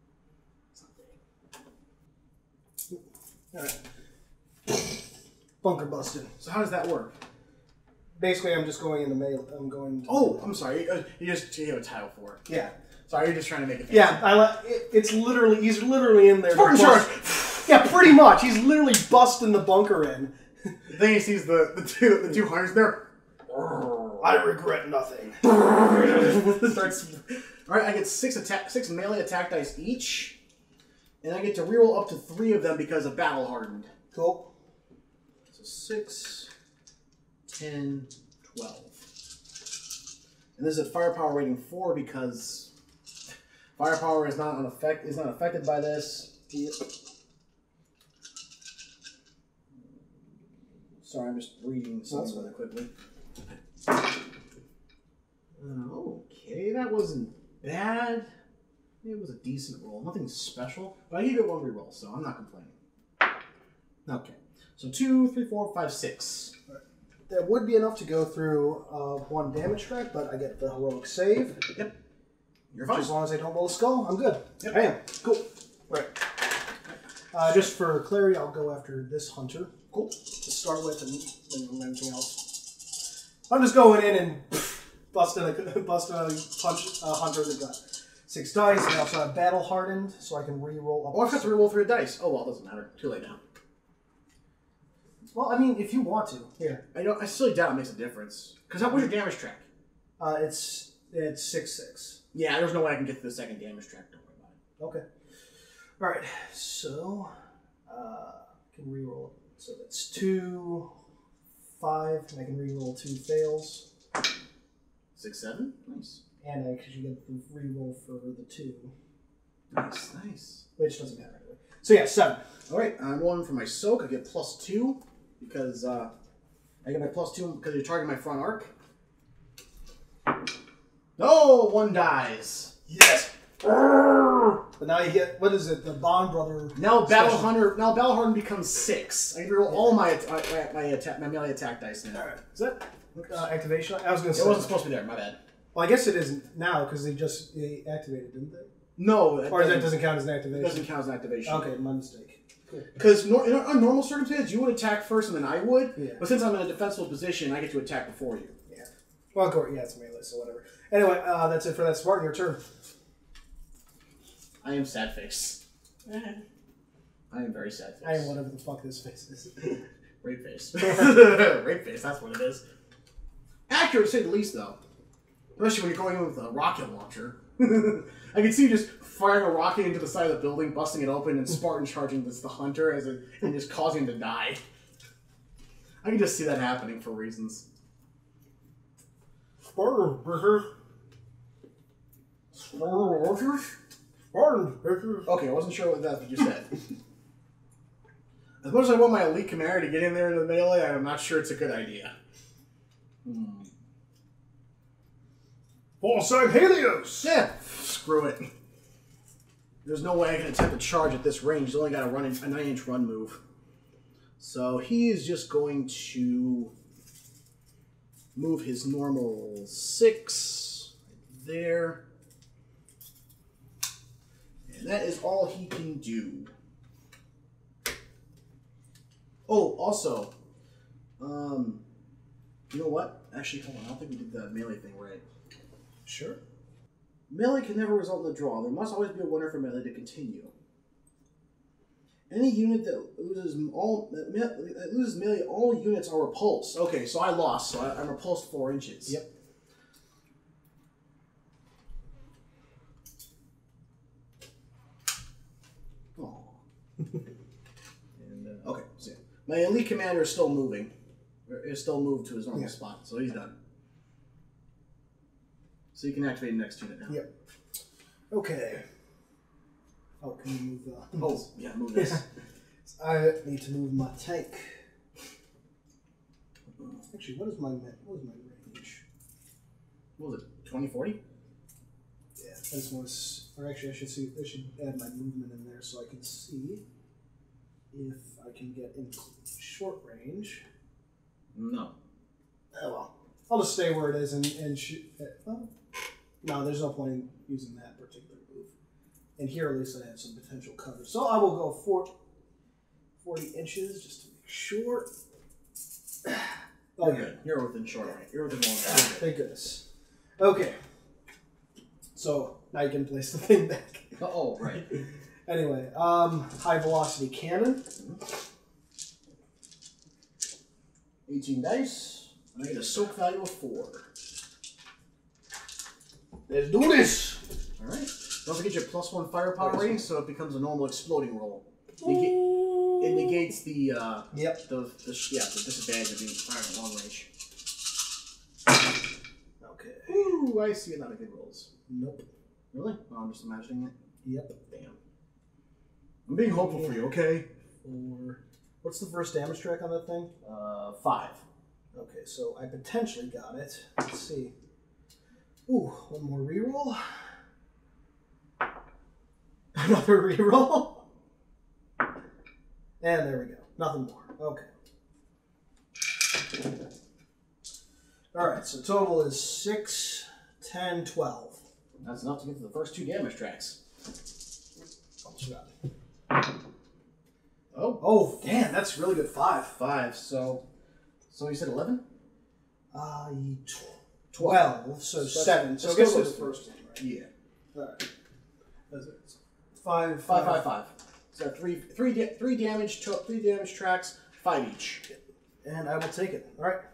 All right. Bunker busted. So how does that work? Basically, I'm just going into melee. I'm going. To Oh, I'm sorry. You, you just you have a title for it. yeah, Sorry, you're just trying to make it fancy. yeah. I li- it, it's literally he's literally in there. to Spartan bust- charge! Yeah, pretty much. He's literally busting the bunker in. Then he sees the, the two the two hunters there. I regret nothing. Starts. All right, I get six attack, six melee attack dice each, and I get to reroll up to three of them because of battle hardened. Cool. So six, ten, twelve, and this is a firepower rating four because firepower is not unaffect is not affected by this. Yep. Sorry, I'm just reading something really quickly. Okay, that wasn't bad. It was a decent roll. Nothing special. But I gave it one reroll, so I'm not complaining. Okay. So two, three, four, five, six. That would be enough to go through uh, one damage track, but I get the heroic save. Yep. You're Which fine. as long as I don't roll a skull, I'm good. Yep. I am. Cool. Right. Uh, just for clarity, I'll go after this hunter. Cool. To start with, and then anything else. I'm just going in and busting a busting a punch a hunter that got six dice. I also have battle hardened, so I can re-roll up. Oh, I have to reroll three dice. Oh well, it doesn't matter. Too late now. Well, I mean, if you want to, here. I don't. I still doubt it makes a difference. Because how was your damage track? Uh, it's it's six six. Yeah, there's no way I can get to the second damage track. Don't worry about it. Okay. All right. So, uh, I can re-roll. So that's two, five, and I can re-roll two fails, Six, seven. Nice. and I actually get the re-roll for the two, Nice. Nice. which doesn't matter anyway. So yeah, seven. All right, I'm rolling for my soak. I get plus two because uh, I get my plus two because you're targeting my front arc. Oh, one dies. Yes. But now you get, what is it, the Bond Brother. Now Battle special. Hunter. Now Battle Harden becomes six. I can roll all my my, my attack my melee attack dice now. Alright. Is that uh, activation? I was going to It say. wasn't supposed to be there. My bad. Well, I guess it isn't now because they just they activated, didn't they? No, Or that doesn't count as an activation. doesn't count as an activation. Okay, my mistake. Cool. Because nor- in a normal circumstance, you would attack first and then I would. Yeah. But since I'm in a defensible position, I get to attack before you. Yeah. Well, of course, yeah, it's melee, so whatever. Anyway, uh, that's it for that. Spartan, your turn. I am sad face. I am very sad face. I am whatever the fuck this face is. Rape face. Rape face, that's what it is. Accurate to say the least, though. Especially when you're going in with a rocket launcher. I can see you just firing a rocket into the side of the building, busting it open, and Spartan charging this the hunter as a, and just causing him to die. I can just see that happening for reasons. Spartan, bitches. Spartan, Spartan, bitches. Okay, I wasn't sure what that's what you said. As much as I want my elite commander to get in there into the melee, I'm not sure it's a good idea. Hmm. Volsang Helios! Yeah, screw it. There's no way I can attempt to charge at this range. He's only got a run a nine inch run move. So he is just going to move his normal six right there. And that is all he can do. Oh, also, um, you know what? Actually, hold on. I don't think we did the melee thing right. Sure. Melee can never result in a draw. There must always be a winner for melee to continue. Any unit that loses all that that loses melee, all units are repulsed. Okay, so I lost, so I, I'm repulsed four inches. Yep. Oh. and, uh, okay, so my elite commander is still moving. Is still moved to his normal Yeah. spot, so he's done. So you can activate the next unit now. Yep. Okay. Oh, can you move the... Oh, yeah, move this. I need to move my tank. Actually, what is my what is my range? What was it? twenty forty? Yeah, I just want to... Or actually, I should see. I should add my movement in there so I can see if I can get in short range. No. Oh well. I'll just stay where it is and, and shoot. Oh. No, there's no point in using that particular move. And here at least I have some potential cover. So I will go for forty inches just to make sure. Oh, You're yeah. good. You're within short range. You're within long Ah, range. thank goodness. Okay. So now you can place the thing back. Oh, right. Anyway, um, high velocity cannon. eighteen dice. And I get a soak value of four. Let's do this. Alright. You also get your plus one firepower rating, so it becomes a normal exploding roll. Nega- it negates the, uh, Yep. the, the, yeah, the disadvantage of being fired at long range. Okay. Ooh, I see a lot of good rolls. Nope. Really? No, I'm just imagining it. Yep. Damn. I'm being hopeful for you, okay? Four. What's the first damage track on that thing? Uh, five. Okay, so I potentially got it. Let's see. Ooh, one more reroll. Another reroll. And there we go. Nothing more. Okay. Alright, so total is six, ten, twelve. That's enough to get to the first two damage tracks. Almost got it. Oh. Oh, damn, that's really good. Five. Five, so... So you said eleven? Uh, twelve, so So seven. that's- So I that's guess still it's the close. first one, right? Yeah. Alright. That's it. Five, Five, five, five. So three, three, da- three damage, to- three damage tracks, five each. And I will take it. All right.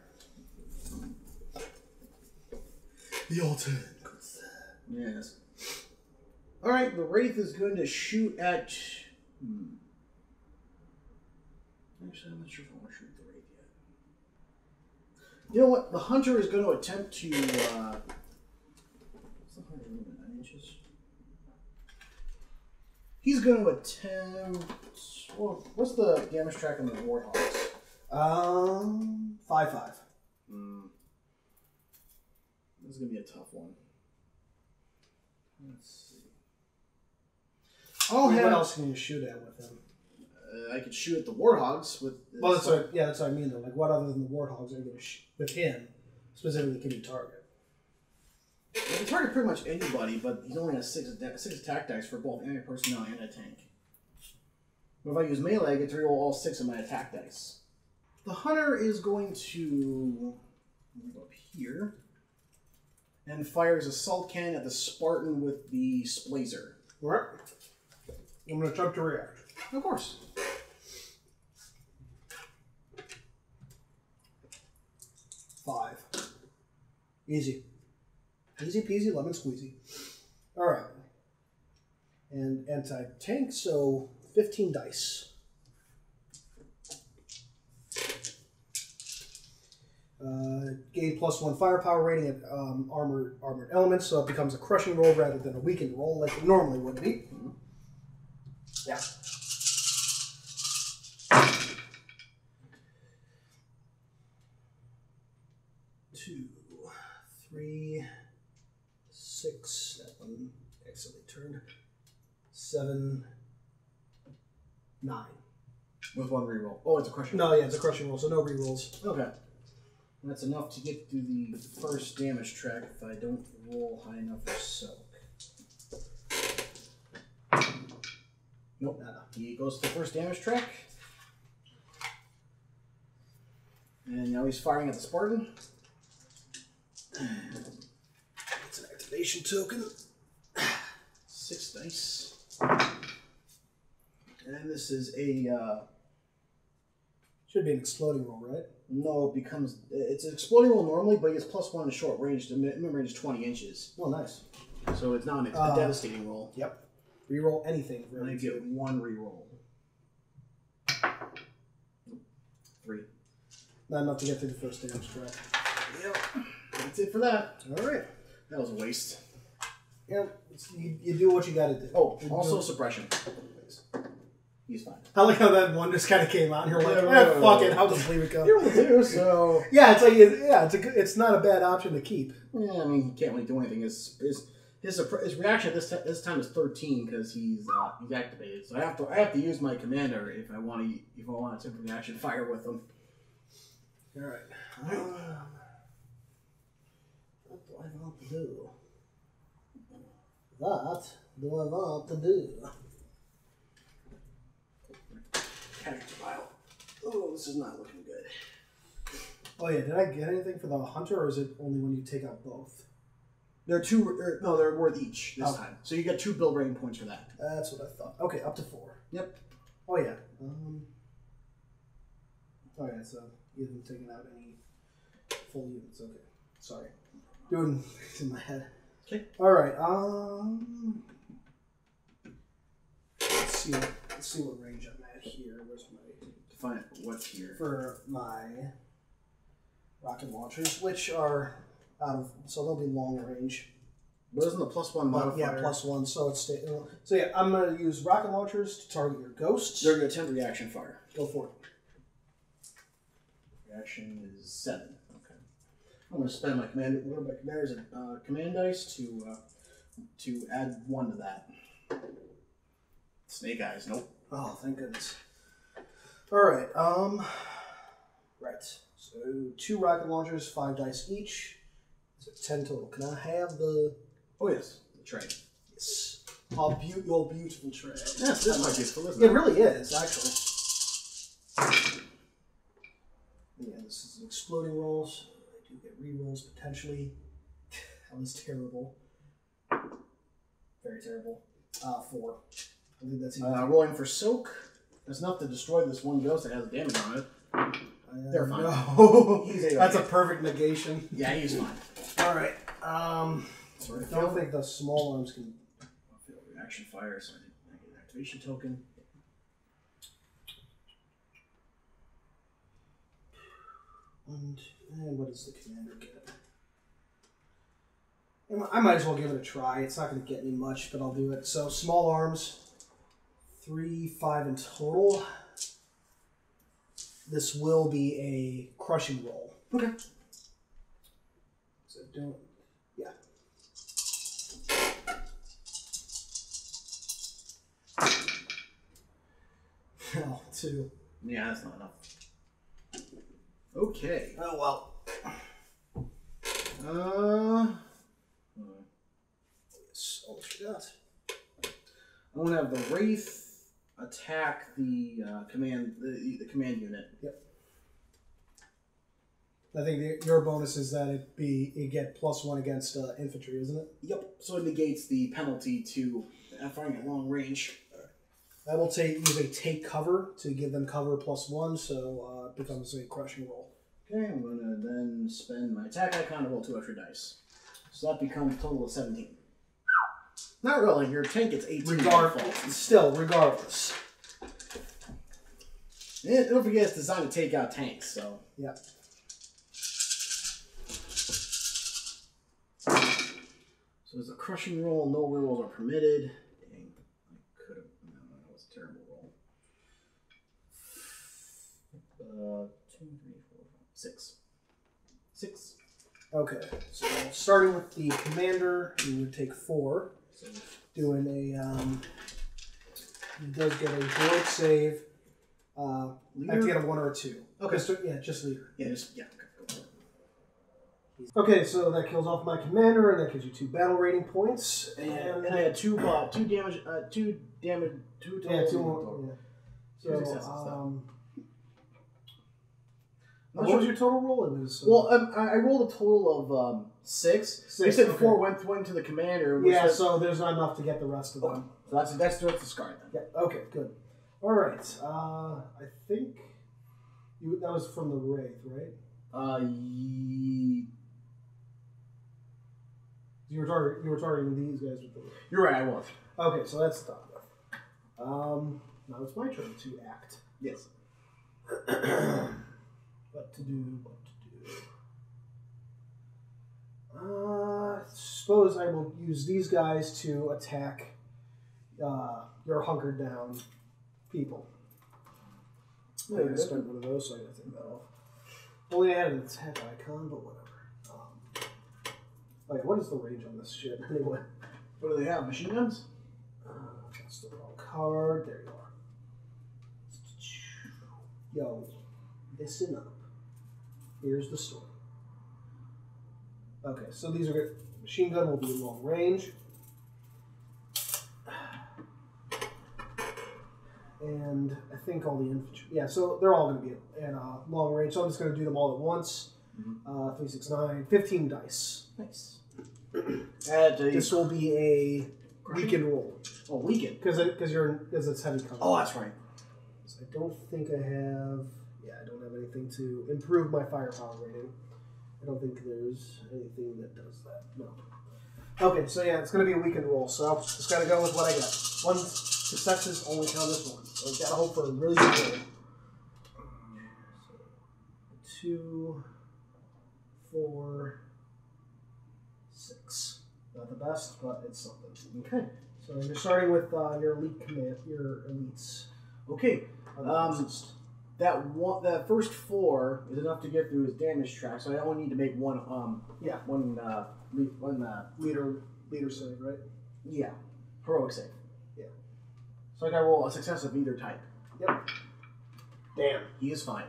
The ultimate. Yes. All right. The wraith is going to shoot at. Hmm. Actually, I'm not sure if I want to shoot the wraith yet. You know what? The hunter is going to attempt to. Uh, what's the hunter movement? Nine inches. He's going to attempt. Well, what's the damage track on the warthogs? Um, five five. Hmm. This is going to be a tough one. Let's see. I'll What have. else can you shoot at with him? Uh, I could shoot at the Warhogs with. Well, that's what, yeah, that's what I mean though. Like, what other than the Warthogs are you going to shoot with him specifically? Can you target? I can target pretty much anybody, but he only has six six attack dice for both anti-personnel and a tank. But if I use melee, I get to reroll all six of my attack dice. The hunter is going to go up here and fires assault cannon at the Spartan with the Splazer. All right. I'm going to jump to react. Of course. Five. Easy. Easy peasy, lemon squeezy. All right. And anti-tank, so fifteen dice. Uh, gain plus one firepower rating at um, armored armored elements, so it becomes a crushing roll rather than a weakened roll like it normally would be. Yeah. Two, three, six, that one accidentally turned. Seven, nine. With one reroll. Oh, it's a crushing. No, yeah, it's a crushing roll, so no rerolls. Okay. That's enough to get through the first damage track if I don't roll high enough for soak. Nope. Nada. He goes to the first damage track. And now he's firing at the Spartan. It's an activation token. Six dice. And this is a... Uh, Should be an exploding roll, right? no, it becomes... It's an exploding roll normally, but he gets plus one in short range. The minimum range is twenty inches. Oh, nice. So it's not an, Uh, a devastating roll. Yep. Reroll anything. And I Really. get one reroll. Three. Not enough to get through the first damage track. Yep. That's it for that. All right. That was a waste. Yep. You, you do what you got to do. Oh, You also do- suppression. He's fine. I like how that one just kind of came out, and you're like, Yeah, eh, right, fuck right. it, I'll just leave it go. You're the two, so... Yeah, it's like, yeah, it's a, good- it's not a bad option to keep. Yeah, I mean, he can't really do anything. His his his, his reaction this t- this time is thirteen because he's uh, he's activated. So I have to I have to use my commander if I want to if I want to take reaction fire with him. All right. Um, what do I want to do? That do I want to do? Character file. Oh, this is not looking good. Oh yeah, did I get anything for the hunter, or is it only when you take out both? They're two. Or, no, they're worth each this Oh. time. So you get two build rating points for that. That's what I thought. Okay, up to four. Yep. Oh yeah. Um. Oh yeah, so you haven't taken out any full units. Okay, sorry. Doing things in my head. Okay. All right. Um. Let's see. What, let's see what range I'm at here. Where's my Define what's here. for my rocket launchers, which are out of so they'll be long range. But isn't the plus one But, modifier? yeah, plus one. So it's sta- so yeah. I'm gonna use rocket launchers to target your ghosts. They're going to attempt reaction fire. Go for it. Reaction is seven. Okay. I'm going to spend my command one of my commander's uh, command dice to uh, to add one to that. Snake eyes. Nope. Oh, thank goodness. All right. Um. Right. So two rocket launchers, five dice each. So ten total. Can I have the? Oh yes, the tray. Yes. Oh, be- your beautiful tray. Yes, this might be useful, isn't It it? really is, actually. Yeah, this is an exploding roll, so I do get rerolls potentially. That was terrible. Very terrible. Uh, four. I think that's even. Uh, rolling for soak. That's enough to destroy this one ghost that has damage on it. Uh, they're fine. No. He's a- That's a perfect negation. Yeah, he's fine. All right. Um, Sorry, I don't think the small arms can. I'll fail reaction fire, so I did I get an activation token. And, and what does the commander get? I might as well give it a try. It's not going to get me much, but I'll do it. So small arms, three, five in total. This will be a crushing roll. Okay. So don't, yeah. two. Yeah, that's not enough. Okay. Oh well. Uh, That's all she got. I'm gonna have the Wraith attack the uh, command the, the command unit. Yep. I think the, your bonus is that it be it get plus one against uh, infantry, isn't it? Yep. So it negates the penalty to uh, firing at long range. I will take use a take cover to give them cover plus one, so uh, it becomes a crushing roll. Okay, I'm gonna then spend my attack icon to roll two extra dice. So that becomes a total of seventeen. Not really. Your tank gets eighteen. Regardless, still regardless. And don't forget, it's designed to take out tanks. So Yeah. So there's a crushing roll. No rerolls are permitted. Dang, I could have. No, that was a terrible roll. Uh, two, three, four, five, six. Six. Okay, so starting with the commander, you would take four. So Doing a, um, he does get a heroic save. Uh, I have to get a one or a two. Okay. Just, yeah, just leader. yeah, just yeah. Okay, go for it. Okay, so that kills off my commander, and that gives you two battle rating points. And, And, and I had two uh, two damage, uh, two damage, two total. yeah, two more. Yeah. Two So, successes, though. um, Not what was sure- your total roll? It was uh, Well, um, I I rolled a total of um, six. Six, You said okay. four went went to the commander. Which yeah. was- So there's not enough to get the rest of Oh, them. so that's that's that's discard then. Yeah. Okay. Good. All right. Uh, I think you, that was from the wraith, right? Uh, ye- You were targeting. You were targeting these guys with the wraith. you're right. I was. Okay, so that's done with. Um, now it's my turn to act. Yes. What to do? What to do? Uh, suppose I will use these guys to attack uh, your hunkered down people. I'm going to spend one of those, so I got to take that off. Only I had an attack icon, but whatever. Um, okay, what is the range on this shit anyway? What do they have? Machine guns? Uh, that's the wrong card. There you are. Yo, listen up. Here's the story. Okay, so these are good. Machine gun will be long range. And I think all the infantry. Yeah, so they're all going to be at uh, long range. So I'm just going to do them all at once. Mm-hmm. Uh, three, six, nine, fifteen dice. Nice. Add the This will be a weakened roll. oh weaken. Because it, cause you're because it's heavy combat. Oh, that's right. So I don't think I have. Yeah, I don't have anything to improve my firepower rating. I don't think there's anything that does that. No. Okay, so yeah, it's going to be a weakened roll. So just got to go with what I got. One successes only count as one. So I've got to hope for a really good roll. Two, four, six. Not the best, but it's something. Okay. So you're starting with uh, your elite command, your elites. Okay. Um, Um, That one, that first four is enough to get through his damage track, so I only need to make one. Um. Yeah. One. Uh. Le- one. Uh. leader, leader save, right? Yeah. Heroic save. Yeah. So I got to roll a success of either type. Yep. Damn. He is fine.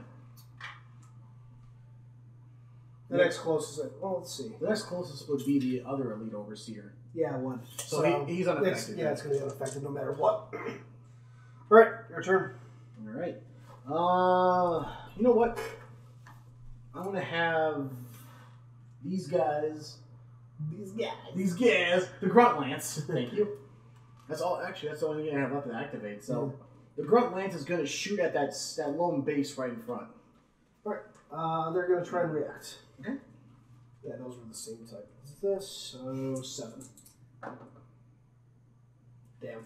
The Yeah. next closest, well, let's see. The next closest would be the other elite overseer. Yeah, one. So he- he's unaffected. It's, yeah, it's going to be unaffected no matter what. All right, your turn. All right. Uh, you know what? I'm gonna have these guys. These guys. These guys. The Grunt Lance. Thank you. That's all. Actually, that's the only thing I have left to activate. So the Grunt Lance is gonna shoot at that that lone base right in front. All right, uh, they're going to try and react. Okay. Yeah, those were the same type as this, so seven. Damn.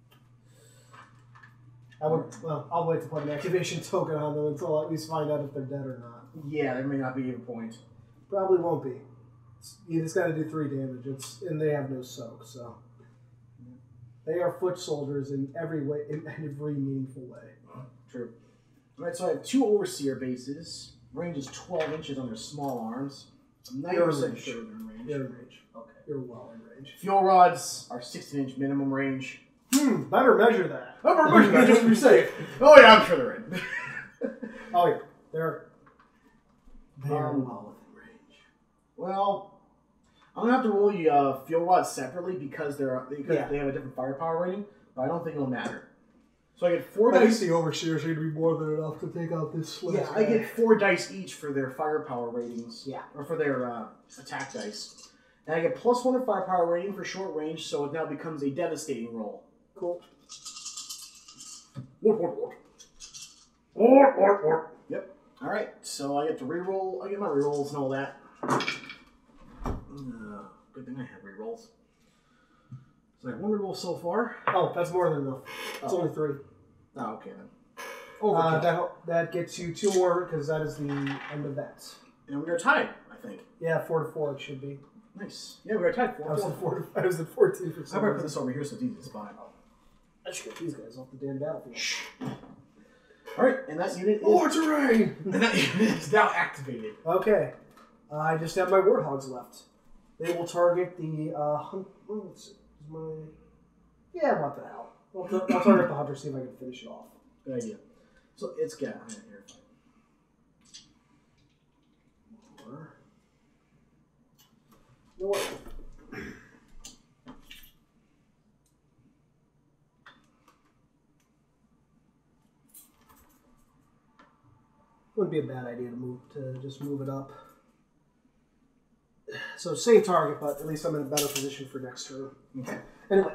I would, well, I'll wait to put an activation token on them until I at least find out if they're dead or not. Yeah, there may not be a point. Probably won't be. It's, you just got to do three damage. It's and they have no soak, so they are foot soldiers in every way, in every meaningful way. True. All right, so I have two overseer bases. Range is twelve inches on their small arms. I'm ninety You're in percent range. sure they're in range. You're in range. Okay. You're well in range. Fuel rods are sixteen inch minimum range. Hmm, better measure that. Oh, we're pushing that just to be safe. Oh yeah, I'm sure they're in. Oh yeah, they're they're Um, well within range. Well, I'm gonna have to roll the uh, fuel rods separately because they're because Yeah. they have a different firepower rating. But I don't think it'll matter. So I get four At dice. least the overseers are going to be more than enough to take out this. Yeah, I get four dice each for their firepower ratings. Yeah. Or for their uh, attack dice. And I get plus one in firepower rating for short range, so it now becomes a devastating roll. Cool. Wart, wart, wart. Wart, wart, wart. Yep. Alright, so I get to reroll. I get my rerolls and all that. Uh, good thing I have rerolls. So I have one reroll so far. Oh, that's more than enough. It's Oh. only three. Oh, okay then. Uh, Overkill. that that gets you two more because that is the end of that. And we are tied, I think. Yeah, four to four it should be. Nice. Yeah, we are tied. I Four, was four. at four. To, I was at fourteen for How some about reason. this over here so it's easy to spot? I should get these guys off the damn battlefield. Alright, and that unit is, More terrain. and that unit is now activated. Okay, uh, I just have my warthogs left. They will target the uh, hunt. Oh, let's see. Is my yeah, what the hell? I'll, t- I'll target the hunter. See if I can finish it off. Good idea. So it's got here. Or, you know what? Wouldn't be a bad idea to move to just move it up. So same target, but at least I'm in a better position for next turn. Okay. Anyway,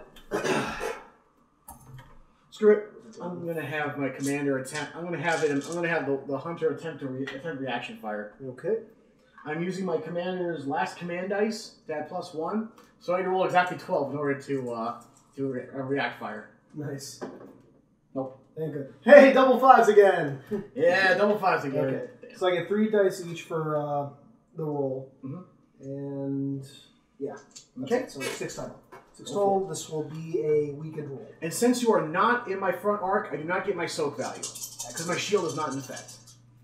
Screw it. I'm gonna have my commander attempt. I'm gonna have it. I'm gonna have the, the hunter attempt to re, attempt reaction fire. okay. I'm using my commander's last command dice to add plus one, so I need to roll exactly twelve in order to uh, to re, uh, react fire. Nice. Nope. Thank good. Hey, double fives again. Yeah, double fives again. Okay. So I get three dice each for uh, the roll, Mhm. and yeah. That's Okay. it. So six total. Six Go total. This will be a weakened roll. And since you are not in my front arc, I do not get my soak value because my shield is not in effect.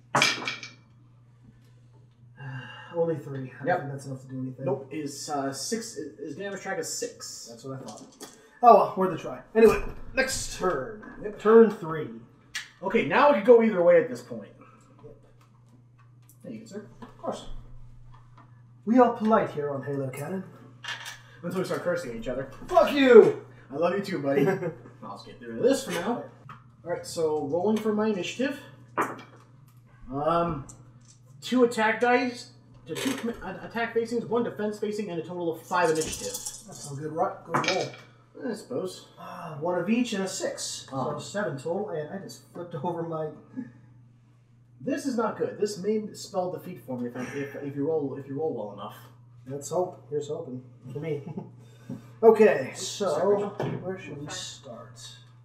Only three. I don't Yep. think that's enough to do anything. Nope. Is uh, six? Is damage track is six? That's what I thought. Oh well, worth a try. Anyway, next turn. Yep. Turn three. Okay, now it could go either way at this point. Yep. Thank you, sir. Of course. We are polite here on Halo Cannon. Until we start cursing at each other. Fuck you! I love you too, buddy. I'll just get rid of this for now. Alright, so rolling for my initiative. Um, two attack dice, to two com- attack facings, one defense facing, and a total of five initiative. That's a good, ro- good roll. I suppose. Uh, one of each and a six. Oh. So seven total, and I just flipped over my... This is not good. This may spell defeat for me if, I, if, if you roll if you roll well enough. Let's hope. Here's hoping. For me. Okay, so... Sorry, Rachel. Where should we start?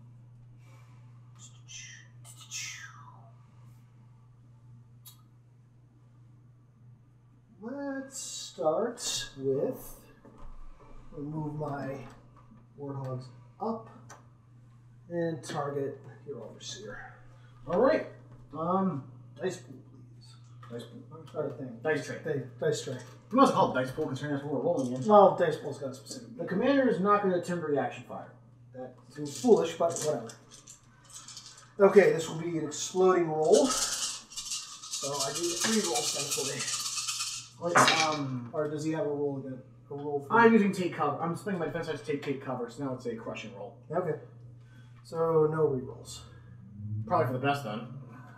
Let's start with... I'll move my warthogs up and target your overseer. Alright. Um, Dice pool, please. dice pool. Sorry, thing. Dice tray. Dice, dice tray. We must call it dice pool considering that's what we're rolling in. Well, dice pool's got a specific. The commander is not going to attempt reaction fire. That seems foolish, but whatever. Okay, this will be an exploding roll. So I do three rolls, thankfully. Like, um, Or does he have a roll again? A roll for I'm using take cover. I'm spending my defense dice to take take cover, so now it's a crushing roll. Okay. So no rerolls. Probably for the best then.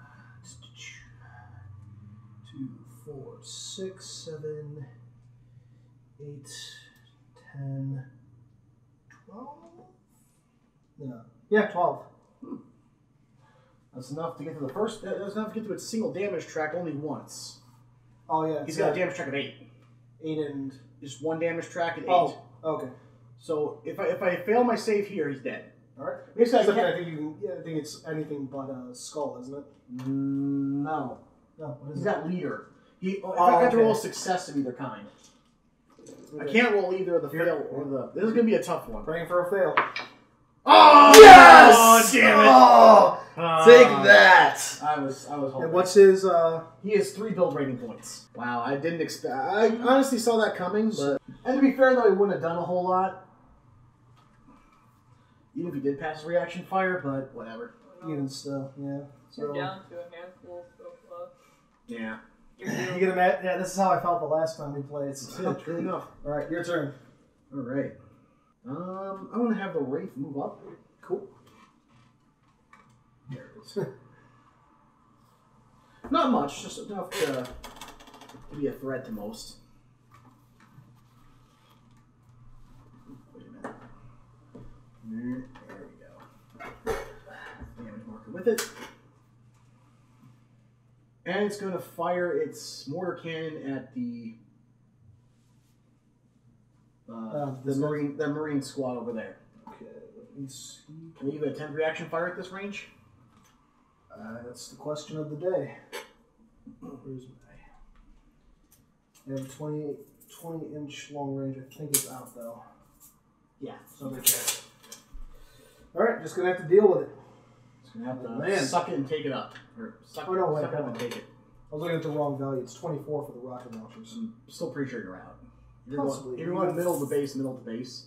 Two, four, six, seven, eight, ten, twelve? No. Yeah, twelve. That's enough to get to the first. That's enough to get to its single damage track only once. Oh, yeah. He's it's, got uh, a damage track of eight. Eight and... Just one damage track at eight. Oh, okay. So if I if I fail my save here, he's dead. Alright. Basically, I Except I can't. think you can, yeah, I think it's anything but a skull, isn't it? Mm, no, No, what is he's it? got leader. He. If Oh, I have to okay. roll a success of either kind. I Okay. can't roll either the Here. fail or the. This is gonna be a tough one. Praying for a fail. Oh Yes! Oh, damn it! Oh, Ah. take that! I was I was hoping. And what's his, uh... He has three build rating points. Wow, I didn't expect. I honestly saw that coming, but and to be fair though, he wouldn't have done a whole lot. Even if he did pass his reaction fire, but whatever. Even still, yeah. So You're down to a handful of uh, Yeah. you get mad. Yeah, this is how I felt the last time we played. Yeah, true enough. All right, your turn. All right. Um, I'm gonna have the Wraith move up. Cool. There it is. Not much, just enough to, to be a threat to most. Wait a minute. Mm, There we go. Damage marker with it. And it's going to fire its mortar cannon at the uh, Uh, the this marine the marine squad over there. Okay, let me see. Can you give it a ten reaction fire at this range? Uh, that's the question of the day. Where's my? I have a twenty, twenty inch long range. I think it's out though. Yeah. So let me check. All right, just gonna have to deal with it. It's gonna have to Man. suck it and take it up, or suck, Oh, no, wait, suck it up hold and on. take it. I was looking at the wrong value. It's twenty-four for the rocket launchers. I'm still pretty sure you're out. You're Possibly. going, you're going middle of the base, middle of the base.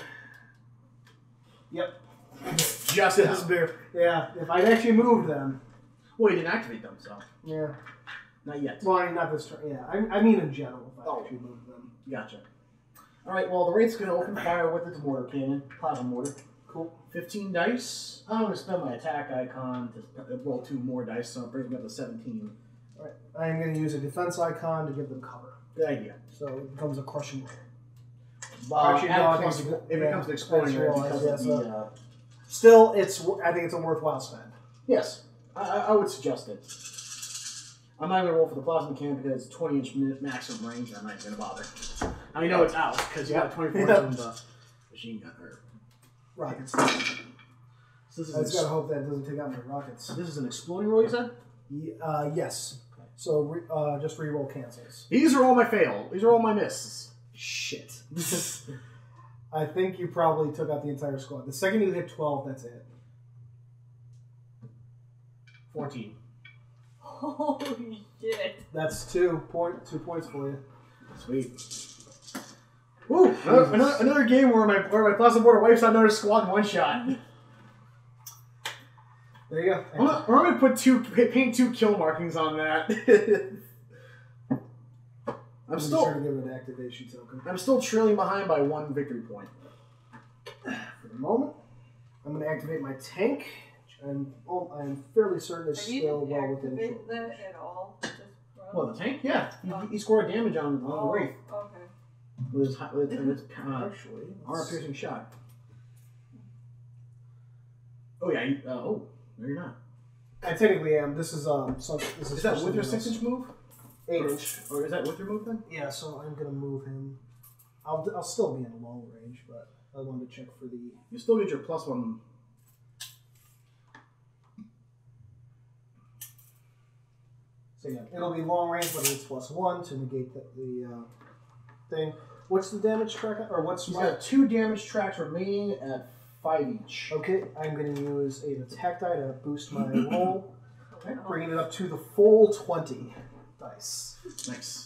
Yep. Just This out. bear. Yeah, if I'd actually moved them. Well, you didn't activate them, so Yeah. not yet. Well, I mean, not this turn. Yeah, I, I mean in general. If I Oh. actually moved them. Gotcha. All right. Well, the Wraith's gonna open fire with its mortar cannon, plasma mortar. Cool. Fifteen dice. I'm gonna spend my attack icon to roll two more dice, so it brings me up to seventeen. All right. I am going to use a defense icon to give them cover, Good idea. so it becomes a crushing blow. Uh, Actually, add no, I plus think one- it's- it yeah, becomes an exploding I range just because realized, of yes, the. Uh, Still, it's. I think it's a worthwhile spend. yes, I, I I would suggest it. I'm not gonna roll for the plasma cannon because it's twenty inch mi- maximum range. I'm not even gonna bother. I know it's out because you got a twenty-four Yeah. inch uh, machine gun. Or, Rockets. so this is I an just gotta hope that doesn't take out my rockets. This is an exploding roll, you said? Ye- Uh, yes. So re- uh, just reroll cancels. These are all my fail. These are all my misses. Shit. I think you probably took out the entire squad. The second you hit twelve, that's it. fourteen. holy shit. That's two point two points for you. Sweet. Woo! Another, another, another game where my where my plasma border wipes out another squad in one shot. There you go. I'm gonna, I'm gonna put two paint two kill markings on that. I'm I'm still sure to give it an activation token. I'm still trailing behind by one victory point. For the moment, I'm going to activate my tank, and oh, I'm fairly certain it's Have you still didn't well within activate short. that at all? This run? Well, the tank, yeah, Oh. he, he scored damage on, on the Oh, Wraith okay. with his hi- with, with his uh, Actually, armor let's- piercing shot. Oh yeah, he, uh, oh no, you're not. I technically am. This is um. Some, this is, Is that for with your something six else. inch move, Eight or, inch. or is that with your move then? Yeah, so I'm gonna move him. I'll I'll still be in a long range, but I wanted to check for the. You still get your plus one. So yeah, it'll be long range, but it's plus one to negate the, the uh, thing. What's the damage track? Or what's He's my? got two damage tracks remaining at five each. Okay, I'm gonna use an attack die to boost my roll, Okay. bringing it up to the full twenty dice. Nice.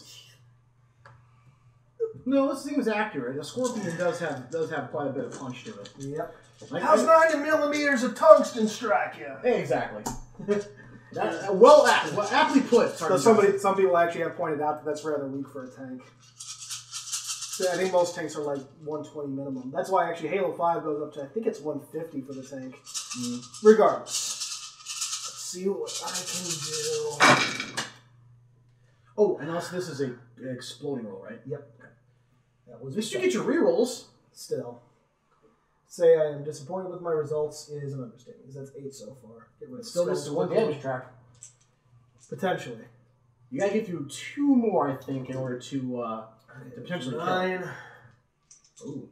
No, this thing is accurate. The Scorpion does have does have quite a bit of punch to it. Yep. Like, How's ninety millimeters of tungsten strike you? Exactly. That, uh, well, apt, well, aptly put. So somebody, some people actually have pointed out that that's rather weak for a tank. So I think most tanks are like one twenty minimum. That's why actually Halo five goes up to I think it's one fifty for the tank. Mm. Regardless, let's see what I can do. Oh, and also this is a an exploding roll, right? Yep. That was At least you get your rerolls. still. Say I am disappointed with my results is an understatement because that's eight so far. Get rid of Still skulls misses one quickly. damage track. Potentially. You gotta get through two more, I think, in order to uh, to potentially kill. Nine. Ooh.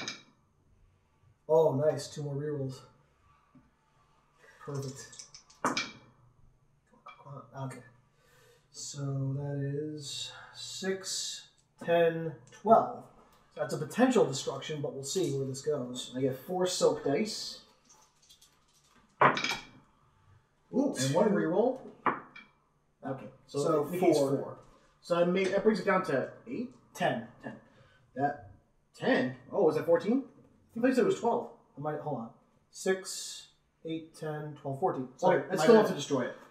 Oh, nice. Two more rerolls. Perfect. Okay. So that is six, ten, twelve. So that's a potential destruction, but we'll see where this goes. I get four soak dice. Ooh, and one reroll. Okay, so, So it negates four. four. So I made, that brings it down to eight. Ten. That ten. Oh, was that fourteen? I thought you said it was twelve. I might hold on. six, eight, ten, twelve, fourteen. Sorry, Sorry, let's my still bad. have to destroy it.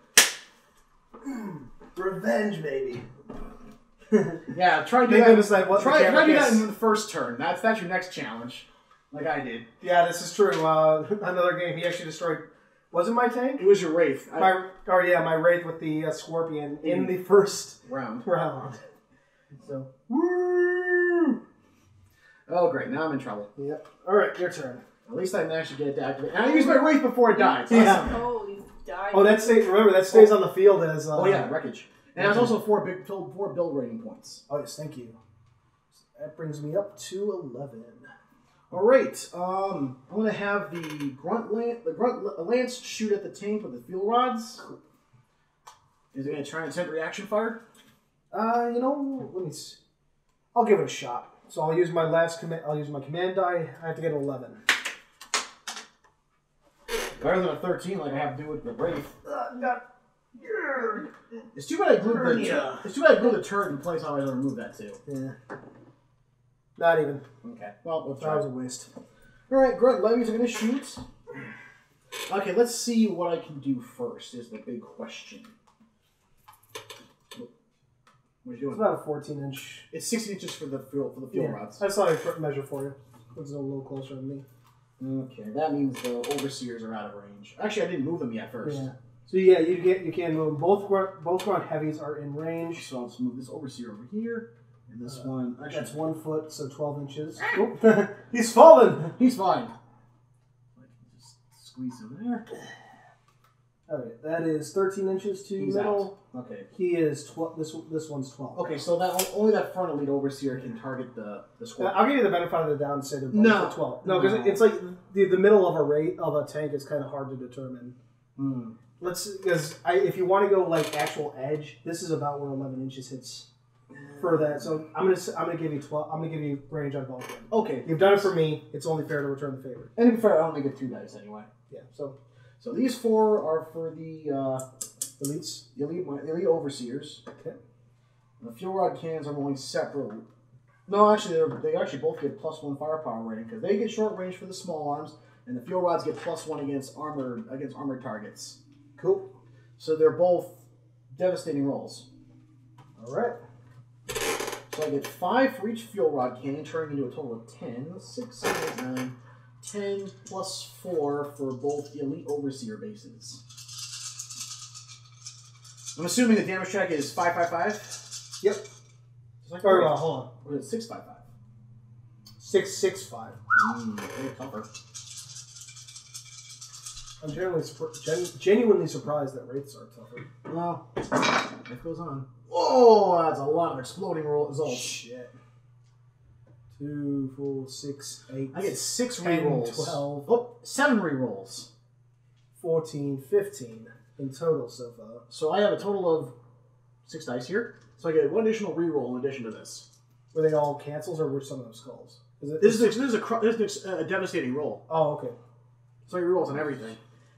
Revenge, baby. Yeah, try to do Thank that. goodness that wasn't Try, the try camera to do that kiss. in the first turn. That's that's your next challenge, like I did. Yeah, this is true. Uh, another game, he actually destroyed. Was it my tank? It was your wraith. I, My, oh yeah, my wraith with the uh, scorpion in the first round. round. So, Woo! Oh great, now I'm in trouble. yep. All right, your turn. At least I managed to get it to activate. And I used my wraith before it died. So Yeah. that's- Oh, you died. Oh, that stays. Remember, that stays on the field as. Uh, Oh yeah, wreckage. And I was also four big four build rating points. Oh yes, thank you. That brings me up to eleven. All right. Um, I'm gonna have the grunt lance, the grunt l- lance shoot at the tank with the fuel rods. Is it gonna try and attempt reaction fire? Uh, you know, let me. See. I'll give it a shot. So I'll use my last command. I'll use my command die. I have to get eleven. Better than a thirteen, like I have to do with the wraith. Uh, got. It's too bad I glued the. Yeah. It's too bad I glued the turret in place. How I remove that too. Yeah. Not even. Okay. Well, we'll That try. was a waste. All right, grunt levies are gonna shoot. Okay, let's see what I can do first. Is the big question. What are you It's doing? about a fourteen inch. It's sixteen inches for the fuel for the fuel Yeah. rods. I saw a measure for you. It's a little closer than me. Okay, that means the overseers are out of range. Actually, I didn't move them yet first. Yeah. So yeah, you get you can move them. Both grunt, both grunt heavies are in range. So I'll just move this overseer over here, and this Uh, one. Actually, That's one foot, so twelve inches. Oh, he's fallen. he's fine. I can just squeeze him there. Okay, that is thirteen inches to He's middle. Okay. He is twelve. This this one's twelve. Okay, so that only that front elite overseer can target the the Uh, squad. I'll give you the benefit of the doubt and say they're both No. at twelve. No, because No. it's like the, the middle of a rate of a tank is kind of hard to determine. Hmm. Let's because I if you want to go like actual edge, this is about where eleven inches hits for that. So I'm gonna s- I'm gonna give you twelve. I'm gonna give you range on both of them. Okay. You've done it for me. It's only fair to return the favor. And to be fair, I only get two dice anyway. Yeah. So So these four are for the uh, elites. the elite the elite overseers. Okay. The fuel rod cannons are rolling separately. No, actually, they're, they actually both get plus one firepower rating because they get short range for the small arms, and the fuel rods get plus one against armored against armored targets. Cool. So they're both devastating rolls. All right. So I get five for each fuel rod cannon, turning into a total of ten. Six, seven, eight, nine, ten plus four for both the elite overseer bases. I'm assuming the damage track is five five five. Yep. Or uh, hold on. Or is it six five five? Six six five. Mm, very tougher. I'm genuinely, surpri- gen- genuinely surprised that wraiths are tougher. Well, life goes on. Oh, that's a lot of exploding roll results. Shit. Two, four, six, eight. I get six ten, rerolls. twelve. Oh, seven rerolls. fourteen, fifteen in total so far. So I have a total of six dice here. So I get one additional reroll in addition to this. Were they all cancels or were some of them skulls? Is it? This is a, this is a, cr- this is a devastating roll. Oh, okay. So I rerolls on everything.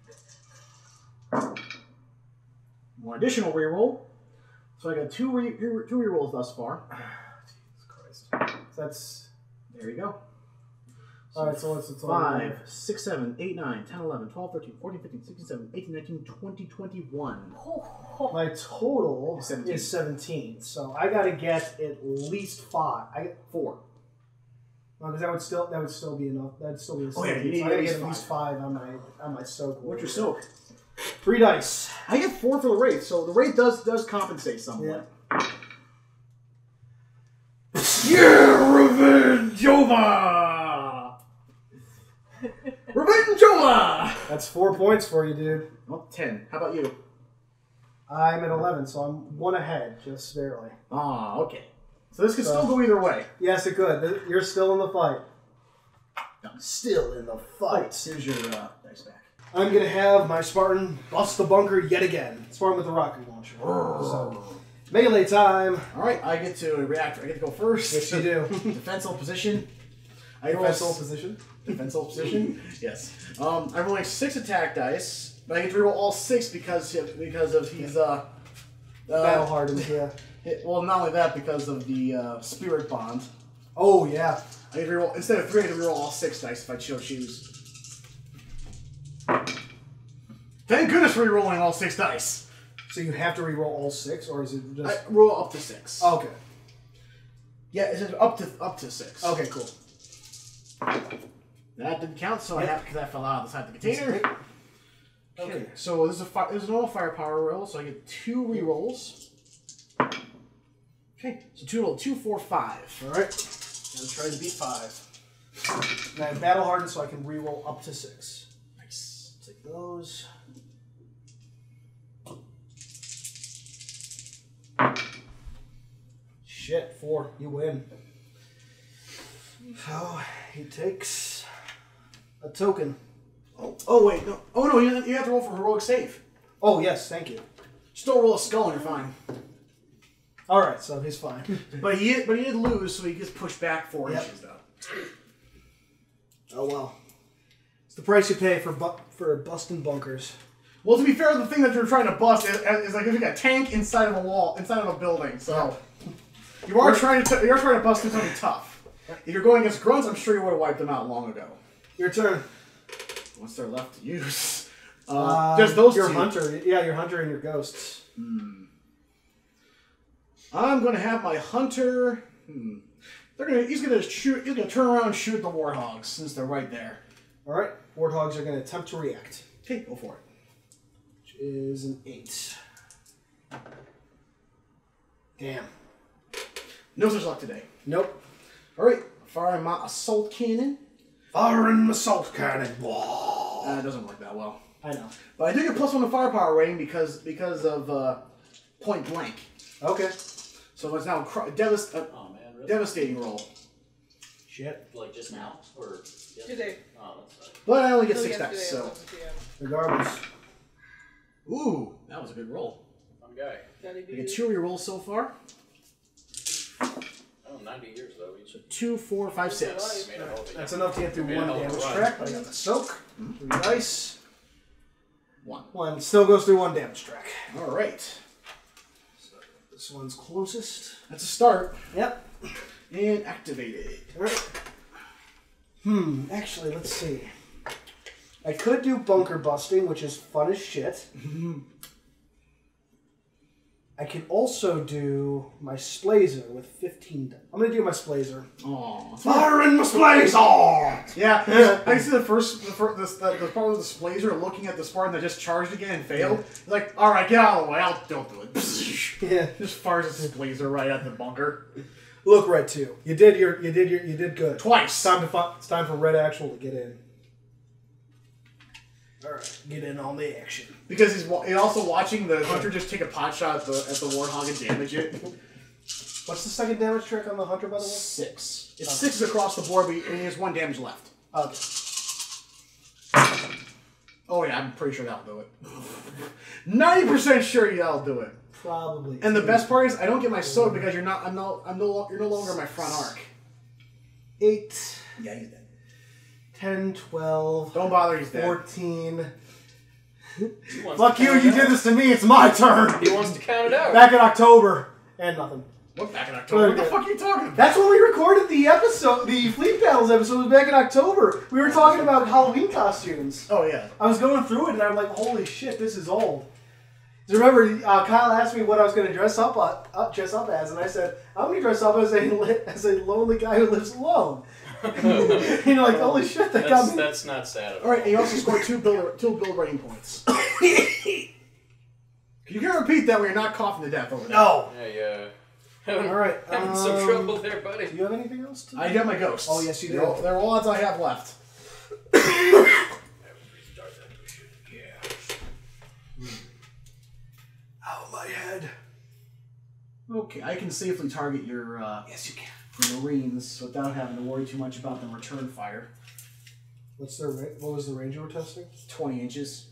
One additional reroll. So I got two re- two rerolls thus far. Jesus Christ. That's There you go. all right. So what's the total? five, six, seven, eight, nine, ten, eleven, twelve, thirteen, fourteen, fifteen, sixteen, seventeen, eighteen, nineteen, twenty, twenty-one. My total Is seventeen. is seventeen. So I got to get at least five. I get Four. because that would still that would still be enough. That'd still be. A Oh, yeah, you seventeen. need So I gotta at get least at least five on my on my soak. What's your warrior. soak? Three dice. I get four for the wraith, so the wraith does does compensate somewhat. Yeah, revenge over! Revenge over! That's four points for you, dude. Well, ten. How about you? I'm at eleven, so I'm one ahead, just barely. Ah, okay. So this could So- still go either way. Yes, it could. You're still in the fight. Still in the fight. Here's your uh, dice back. I'm gonna have my Spartan bust the bunker yet again. Spartan with the rocket launcher. So, melee time. All right, I get to react. I get to go first. Yes, you do. Defensive position. I roll Defensive position. Defensive position. Yes. Um, I'm rolling six attack dice, but I get to reroll all six because because of he's uh, uh Battle hardened, yeah. it- well, not only that, because of the uh, spirit bond. Oh, yeah. I get to reroll instead of three. I get to reroll all six dice if I so choose. Thank goodness for re-rolling all six dice. So you have to re-roll all six, or is it just... I roll up to six. Oh, okay. Yeah, it says up to up to six. Okay, cool. That didn't count, so I Yep. have because that fell out of the side of the container. Okay, Okay. so this is a fi this is a normal firepower roll, so I get two re-rolls. Okay, so two roll two, four, five. All right. Gonna try to beat five. And I have battle hardened, so I can re-roll up to six. Nice. Take those. Shit, four. You win. So he takes a token. Oh, oh wait, no. Oh no, you, you have to roll for heroic save. Oh yes, thank you. Just don't roll a skull and you're fine. All right, so he's fine. But he but he did lose, so he gets pushed back four Yep. inches though. Oh well. It's the price you pay for bu for busting bunkers. Well, to be fair, the thing that you're trying to bust is, is like if you got a tank inside of a wall, inside of a building. So you are trying to you are trying to bust through something tough. If you're going against grunts, I'm sure you would have wiped them out long ago. Your turn. What's there left to use? Uh, Uh, just those your two. hunter. Yeah, your hunter and your ghosts. Hmm. I'm gonna have my hunter. Hmm. They're gonna. He's gonna shoot. He's gonna turn around and shoot the warthogs since they're right there. All right. Warthogs are going to attempt to react. Okay, go for it. Which is an eight. Damn. No such luck today. Nope. All right, firing my assault cannon. Firing assault cannon. Uh, it doesn't work that well. I know. But I do get plus one to firepower rating because because of uh, point blank. Okay. So it's now a cr- devast- uh, Oh man, really? devastating roll. Shit. Like just now? Or Today. Oh, that's fine. But I only get Till six yesterday dice, at so. eleven p m Regardless. Ooh, that was a good roll. Fun guy. Johnny B. I get two re-rolls so far. Oh, ninety years though. Each. So two, four, five, six. Made a hell of a- That's enough to get through Made a one hell of a damage run. track. I got the soak. Three dice. One. One still goes through one damage track. All right. So this one's closest. That's a start. Yep. And activated. All right. Hmm. Actually, let's see. I could do bunker busting, which is fun as shit. I could also do my Splazer with fifteen. di- I'm gonna do my Splazer. Aww. Firing my Splazer! Yeah, I see the first, the first, this, the, the part with the Splazer looking at the Spartan that just charged again and failed. He's like, all right, get out of the way. I'll don't do it. Yeah. Just fires a Splazer right at the bunker Look right too. You did your. You did your. You did good. twice. It's time to. Fi- it's time for Red Actual to get in. All right, get in on the action. Because he's, wa- he's also watching the hunter just take a pot shot at the at the warthog and damage it. What's the second damage trick on the hunter, by the way? Six. It's six across the board, but he, and he has one damage left. Okay. Oh yeah, I'm pretty sure that'll do it. Ninety percent sure that'll do it. Probably. And the best part is, I don't get my soak because you're not. I'm no. I'm no. You're no longer my front arc. Eight, Yeah, he's dead. ten, twelve, Don't bother. He's dead. fourteen. He wants Fuck to you! count You it did out. this to me. It's my turn. He wants to count it out. Back in October, and nothing. What back in October? What the fuck are you talking about? That's when we recorded the episode. The Fleet Battles episode was back in October. We were talking about Halloween costumes. Oh yeah. I was going through it and I'm like, holy shit, this is old. So remember, uh, Kyle asked me what I was going to dress up, uh, up dress up as, and I said, I'm going to dress up as a li- as a lonely guy who lives alone. And you're like, holy shit, that got That's, me. that's not sad at all. All right, and you also scored two build two build rating points. You can repeat that when you're not coughing to death over there. No. Yeah, yeah. Having, All right. having some um, trouble there, buddy. Do you have anything else to do? I got my ghosts. Oh, yes, you They're do. all- They're all odds I have left. Oh, my head. Okay, I can safely target your uh, Yes, you can. your Marines without having to worry too much about them return fire. What's their ra- What was the range you were testing? Twenty inches.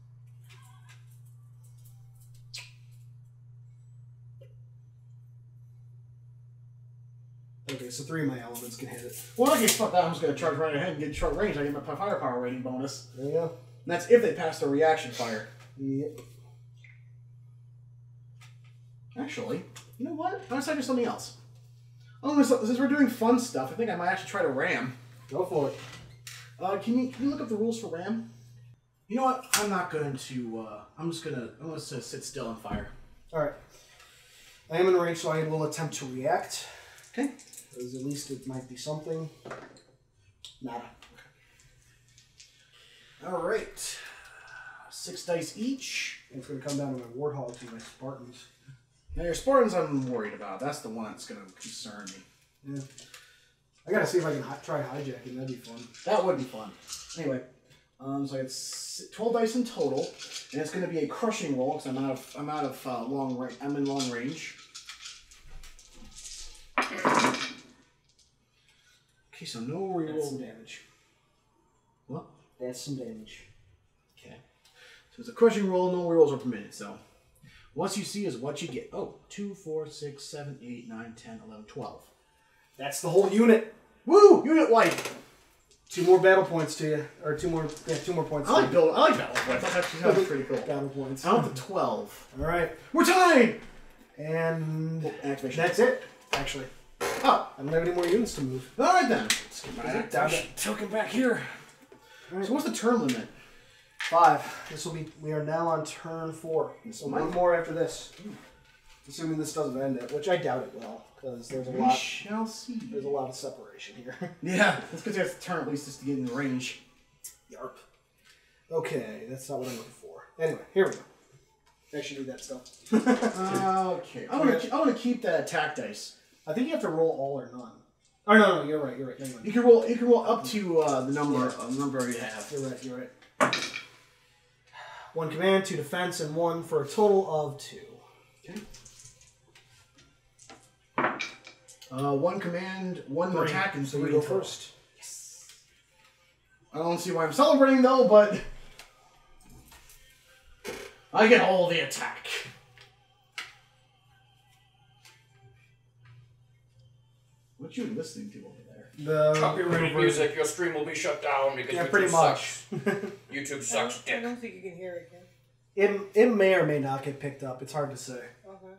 Okay, so three of my elements can hit it. Well, okay, fuck that. I'm just gonna charge right ahead and get short range. I get my firepower rating bonus. There you go. And that's if they pass their reaction fire. Yep. Actually, you know what? I'm gonna try to do something else. Oh, since we're doing fun stuff, I think I might actually try to ram. Go for it. Uh, can you can you look up the rules for ram? You know what? I'm not going to. Uh, I'm just gonna. I'm going to sit still and fire. All right. I am in range, so I will attempt to react. Okay. Because at least it might be something. Nada. All right. Six dice each. And it's going to come down to my Warthogs and my Spartans. Now your Spartans, I'm worried about. That's the one that's going to concern me. Yeah. I got to see if I can hi- try hijacking. That'd be fun. That would be fun. Anyway, um, so I got twelve dice in total, and it's going to be a crushing roll because I'm out of I'm out of uh, long range. I'm in long range. Okay, so no That's reroll some damage. What? That's some damage. Okay. So it's a crushing roll, no rerolls are permitted, so what you see is what you get. Oh, two, four, six, seven, eight, nine, ten, eleven, twelve. That's the whole unit. Woo! Unit wipe! Two more battle points to you. Or two more, yeah, two more points I to like you. build. I like battle points. That's actually sounds pretty cool. Battle points. I want the twelve. All right. We're tied! And Activation. that's it, actually. Oh, I don't have any more units to move. alright then. Let's get my Down activation token back here. Right. So what's the turn limit? Five. This will be. We are now on turn four. So Might- one more after this. Assuming this doesn't end it, which I doubt it will, because there's a We lot. shall see. There's a lot of separation here. Yeah, that's because you have to turn at least just to get in range. Yarp. Okay, that's not what I'm looking for. Anyway, here we go. Actually, need that stuff. Okay. I want to. I want to keep that attack dice. I think you have to roll all or none. Oh no, no, you're right. You're right. Never mind. You can roll. You can roll up to uh, the number. Uh, the number you have. You're right. You're right. One command, two defense, and one for a total of two. Okay. Uh, one command, one Three. attack, and So three you go total. first. I don't see why I'm celebrating though, but I get all the attack. What you listening to over there? The Copyrighted music, your stream will be shut down because Yeah, YouTube pretty sucks. much. YouTube sucks I dick. don't think you can hear it, Ken. It, it may or may not get picked up. It's hard to say. Okay.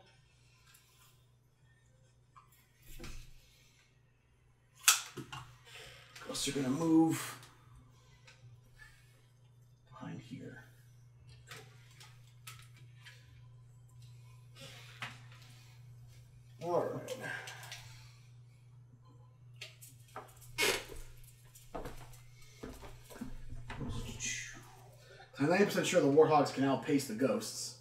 Ghosts are gonna move behind here. All right. I'm ninety percent sure the Warthogs can outpace the ghosts.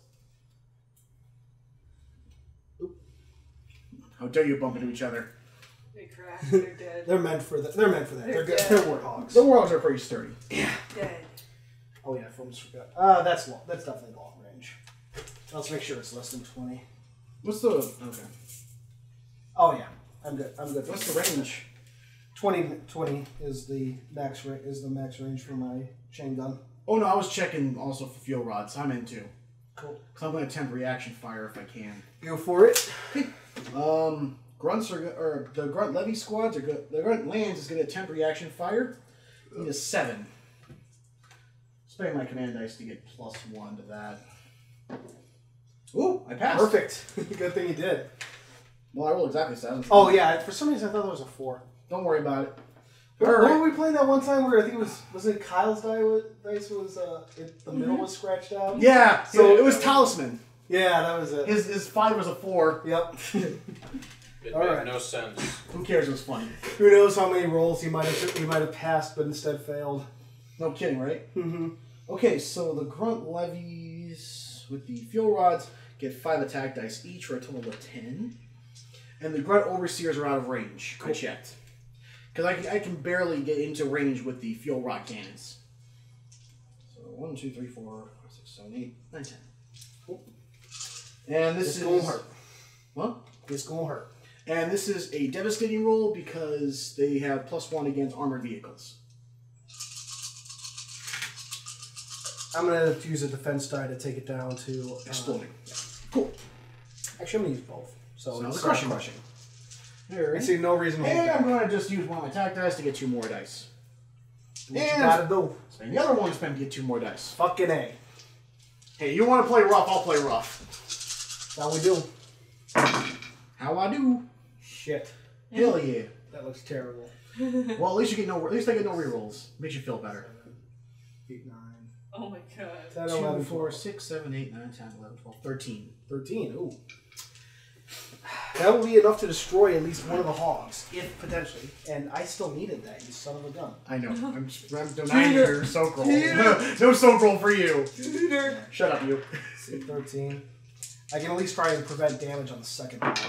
How dare you bump into each other? They crashed. They're dead. They're meant for that. They're meant for that. They're good. They're They're dead. warthogs. The Warthogs are pretty sturdy. Dead. Oh yeah, I almost forgot. Uh, that's long. That's definitely long range. Let's make sure it's less than twenty. What's the okay? Oh yeah, I'm good. I'm good. What's the range? twenty, twenty is the max ra- is the max range for my chain gun. Oh no, I was checking also for fuel rods. I'm in too. Cool. Cause I'm gonna attempt reaction fire if I can. Go for it. Um, grunts are go- or the grunt levy squads are good. The grunt lands is gonna attempt reaction fire. Need a seven. Spending my command dice to get plus one to that. Ooh, I passed. Perfect. Good thing you did. Well, I rolled exactly seven. Oh yeah, for some reason I thought that was a four. Don't worry about it. What, All what right. were we playing that one time where I think it was was it Kyle's die was, dice was uh it, the middle was scratched out? Yeah. So- So it was talisman. Yeah, that was it. His his five was a four. Yep. It All made right. no sense. Who cares? It was funny. Who knows how many rolls he might have he might have passed but instead failed. No kidding, right? Mm-hmm. Okay, so the grunt levies with the fuel rods get five attack dice each for a total of ten. And the grunt overseers are out of range. I Cool. checked. Because I can, I can barely get into range with the fuel rod cannons. So one, two, three, four, five, six, seven, eight, nine, ten. Cool. And this It's is gonna hurt. What? It's gonna hurt. And this is a devastating roll because they have plus one against armored vehicles. I'm gonna use a defense die to take it down to uh, Exploding. Cool. Actually, I'm gonna use both. So, So it's it's crushing. crushing. I Alright. see no reason to hold And I'm back. going to just use one of my attack dice to get two more dice. Do what you and- gotta do. Spend the other one to spend to get two more dice. Fucking A. Hey, you want to play rough? I'll play rough. How we do? How I do? Shit. Hell yeah. That looks terrible. Well, at least you get no. At least I get no rerolls. Makes you feel better. Eight, nine, Oh my god. ten, Two, eleven, four, twelve. six, seven, eight, nine, ten, eleven, twelve, thirteen. thirteen. Ooh. That will be enough to destroy at least one of the hogs, if potentially. And I still needed that, you son of a gun. I know. I'm, I'm denying your soak roll. No soak roll for you. Shut up, you. See, thirteen. I can at least try and prevent damage on the second hog.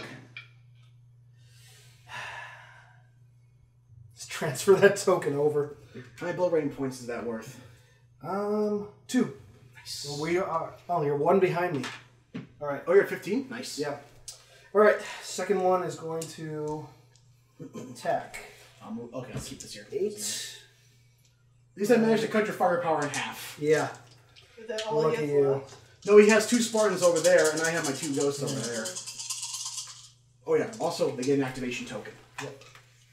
Let's transfer that token over. How many blow rating points is that worth? Um, two. Nice. Well, we are. Oh, you're one behind me. All right. Oh, you're at fifteen? Nice. Yeah. All right. Second one is going to attack. I'll move. Okay, let's keep this here. Eight. At least I managed to cut your firepower in half. Yeah. Is that all Lucky he has you. left? No, he has two Spartans over there, and I have my two ghosts over there. Oh, yeah. Also, they get an activation token. Yep.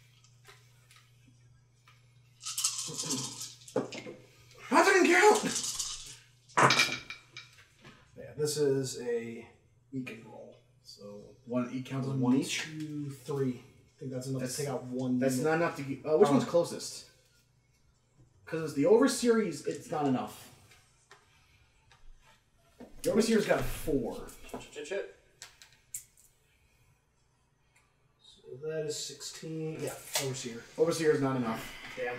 That didn't count! Yeah, this is a weakened roll. So One each counts as one each? two, three. I think that's enough That's- to take out one. That's unit. not enough to get... Uh, which Oh. one's closest? Because it's the Overseers, it's not enough. The Overseer's got four. Chit chit. So that is sixteen. Yeah, overseer. Overseer's not enough. Damn.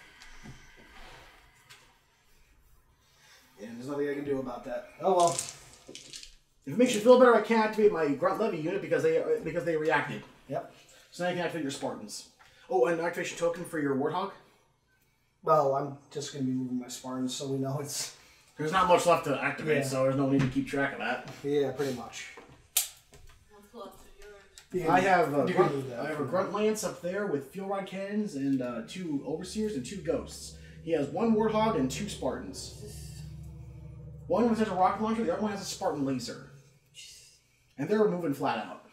Yeah, there's nothing I can do about that. Oh well. If it makes you feel better, I can't activate my Grunt Levy unit because they uh, because they reacted. Yep. So now you can activate your Spartans. Oh, and an activation token for your Warthog? Well, I'm just gonna be moving my Spartans, so we know it's. There's not much left to activate, Yeah. so there's no need to keep track of that. Yeah, pretty much. What's left of yours? You can- I have a you can grunt, move that I have a for grunt lance up there with fuel rod cannons and uh, two overseers and two ghosts. He has one warthog and two Spartans. One has a rocket launcher, the other one has a Spartan laser, and they're moving flat out.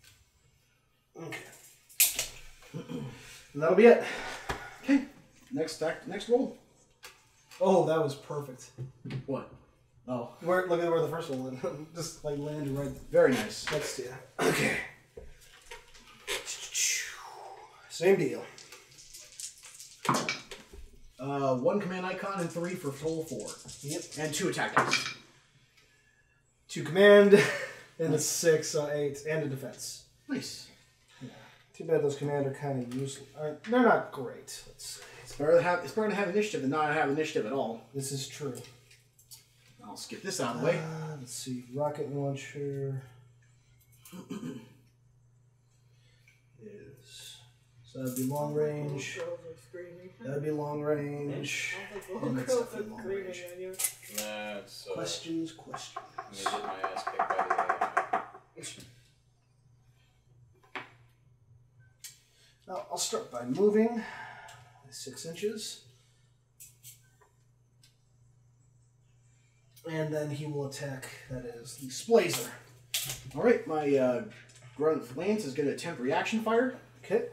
Okay. And that'll be it. Okay, next act, next roll. Oh, that was perfect. What? Oh, Where, look at where the first one went. Just like landed right very nice. next to you. Okay. Same deal. Uh, one command icon and three for total four, Yep. and two attack dice. Two command, and a six, uh, eight, and a defense. Nice. Too bad those command are kind of useless. Uh, they're not great. Let's say. It's better to have it's better to have initiative than not have initiative at all. This is true. I'll skip this out of the way. Uh, let's see. Rocket launcher is so that'd be long range. Girls are screaming. That'd be long range. I was like, And little it's girls definitely are long screaming range. at you. Nah, it's uh, Questions, questions. me getting my ass kicked by the A I. Now I'll start by moving six inches, and then he will attack. That is the Splazer. All right, my uh, grunt lance is going to attempt reaction fire. Okay.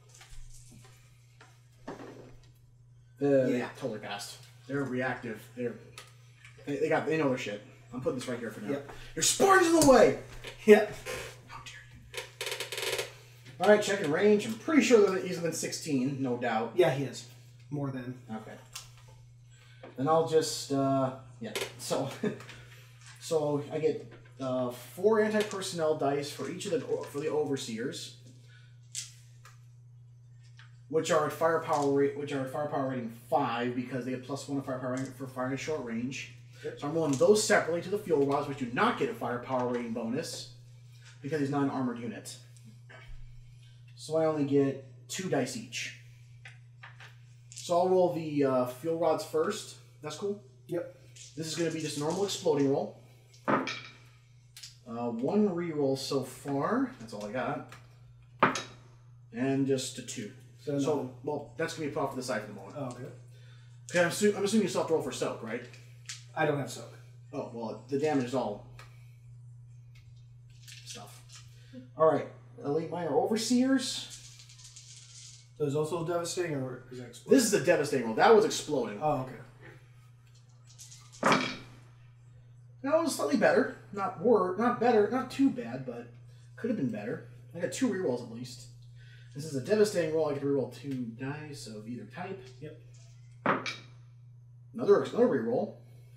Uh, Yeah. totally passed. They're reactive. They're they, they got they know their shit. I'm putting this right here for now. Yep. Your Spartan's in the way. Yep. How dare you? All right, checking range. I'm pretty sure that he's within sixteen, no doubt. Yeah, he is. More than. Okay. Then I'll just uh, yeah. So so I get uh, four anti-personnel dice for each of the for the overseers, which are at firepower rate, which are at firepower rating five because they get plus one to firepower rating for firing at short range. Yep. So I'm rolling those separately to the fuel rods, which do not get a firepower rating bonus because he's not an armored unit. So I only get two dice each. So I'll roll the uh, fuel rods first. That's cool. Yep. This is going to be just a normal exploding roll. Uh, one reroll so far. That's all I got. And just a two. So, So, no. well, that's going to be put off to the side for the moment. Oh, okay. Okay, I'm, assu- I'm assuming you still have to roll for soak, right? I don't have soak. Oh, well, the damage is all stuff. Alright, Elite Minor Overseers. So is also devastating, or is that explosive? This is a devastating roll. That was exploding. Oh, okay. That was slightly better. Not wor- not better, not too bad, but could have been better. I got two rerolls at least. This is a devastating roll. I get to reroll two dice of either type. Yep. Another another reroll.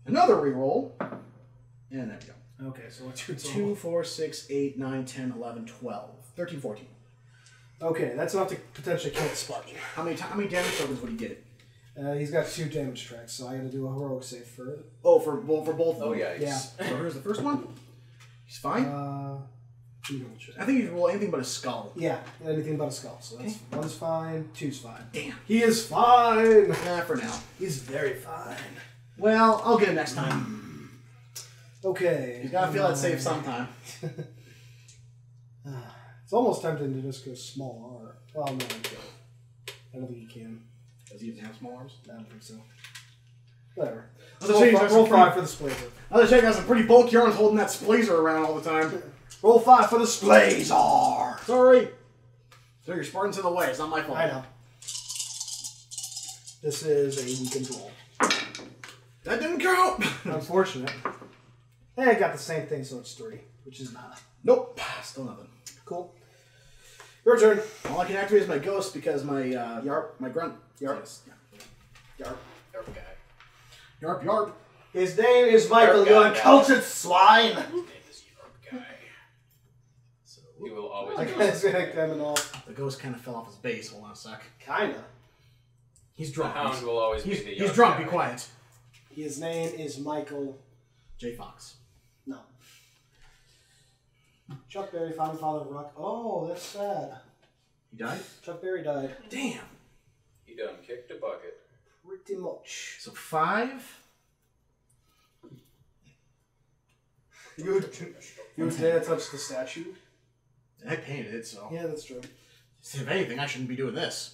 Another reroll. And there we go. Okay, so what's your Two, total? four, six, eight, nine, ten, eleven, twelve. thirteen, fourteen. Okay, that's enough to potentially kill the Spartan. How many, how many damage tokens would he get? Uh, he's got two damage tracks, so I gotta do a heroic save for Oh, for, well, for both of Oh, them. yikes. Yeah. So here's the first one. He's fine. Uh, let me double check. I think you can roll anything but a skull. Yeah, anything but a skull. So that's one's fine, two's fine. Damn. He is fine. Nah, for now. He's very fine. Well, I'll get him next time. Okay. You gotta feel that safe sometime. It's almost tempting to just go small R. Well, no, I can't. I don't think you can. Does he even have small arms? I don't think so. Whatever. I was Roll, gonna say, he's fi- got roll some five pretty- for the splazer. I was got some pretty bulky arms holding that splazer around all the time. Roll five for the splazer. Sorry. So your Spartan's in the way. It's not my fault. I know. This is a weakened roll. That didn't count. Unfortunate. Hey, I got the same thing, so it's three, which is nada. Nope. Still nothing. Cool. Your turn. All I can activate is my ghost because my uh, yarp, my grunt. Yarp. Yes. Yarp. Yarp guy. Yarp. Yarp. His name is Michael, Yarp you guy. uncultured swine. His name is Yarp guy. So he will always I be can't say them off. The ghost kind of fell off his base. Hold on a sec. Kinda. He's The drunk. hound He's, will always he's, be the he's Yarp drunk. guy. Be quiet. His name is Michael. J Fox. No. Chuck Berry, founding father of rock. Oh, that's sad. He died. Chuck Berry died. Damn. He done kicked a bucket. Pretty much. So five. You, you dare touch the statue? I painted it, so Yeah, that's true. if anything, I shouldn't be doing this.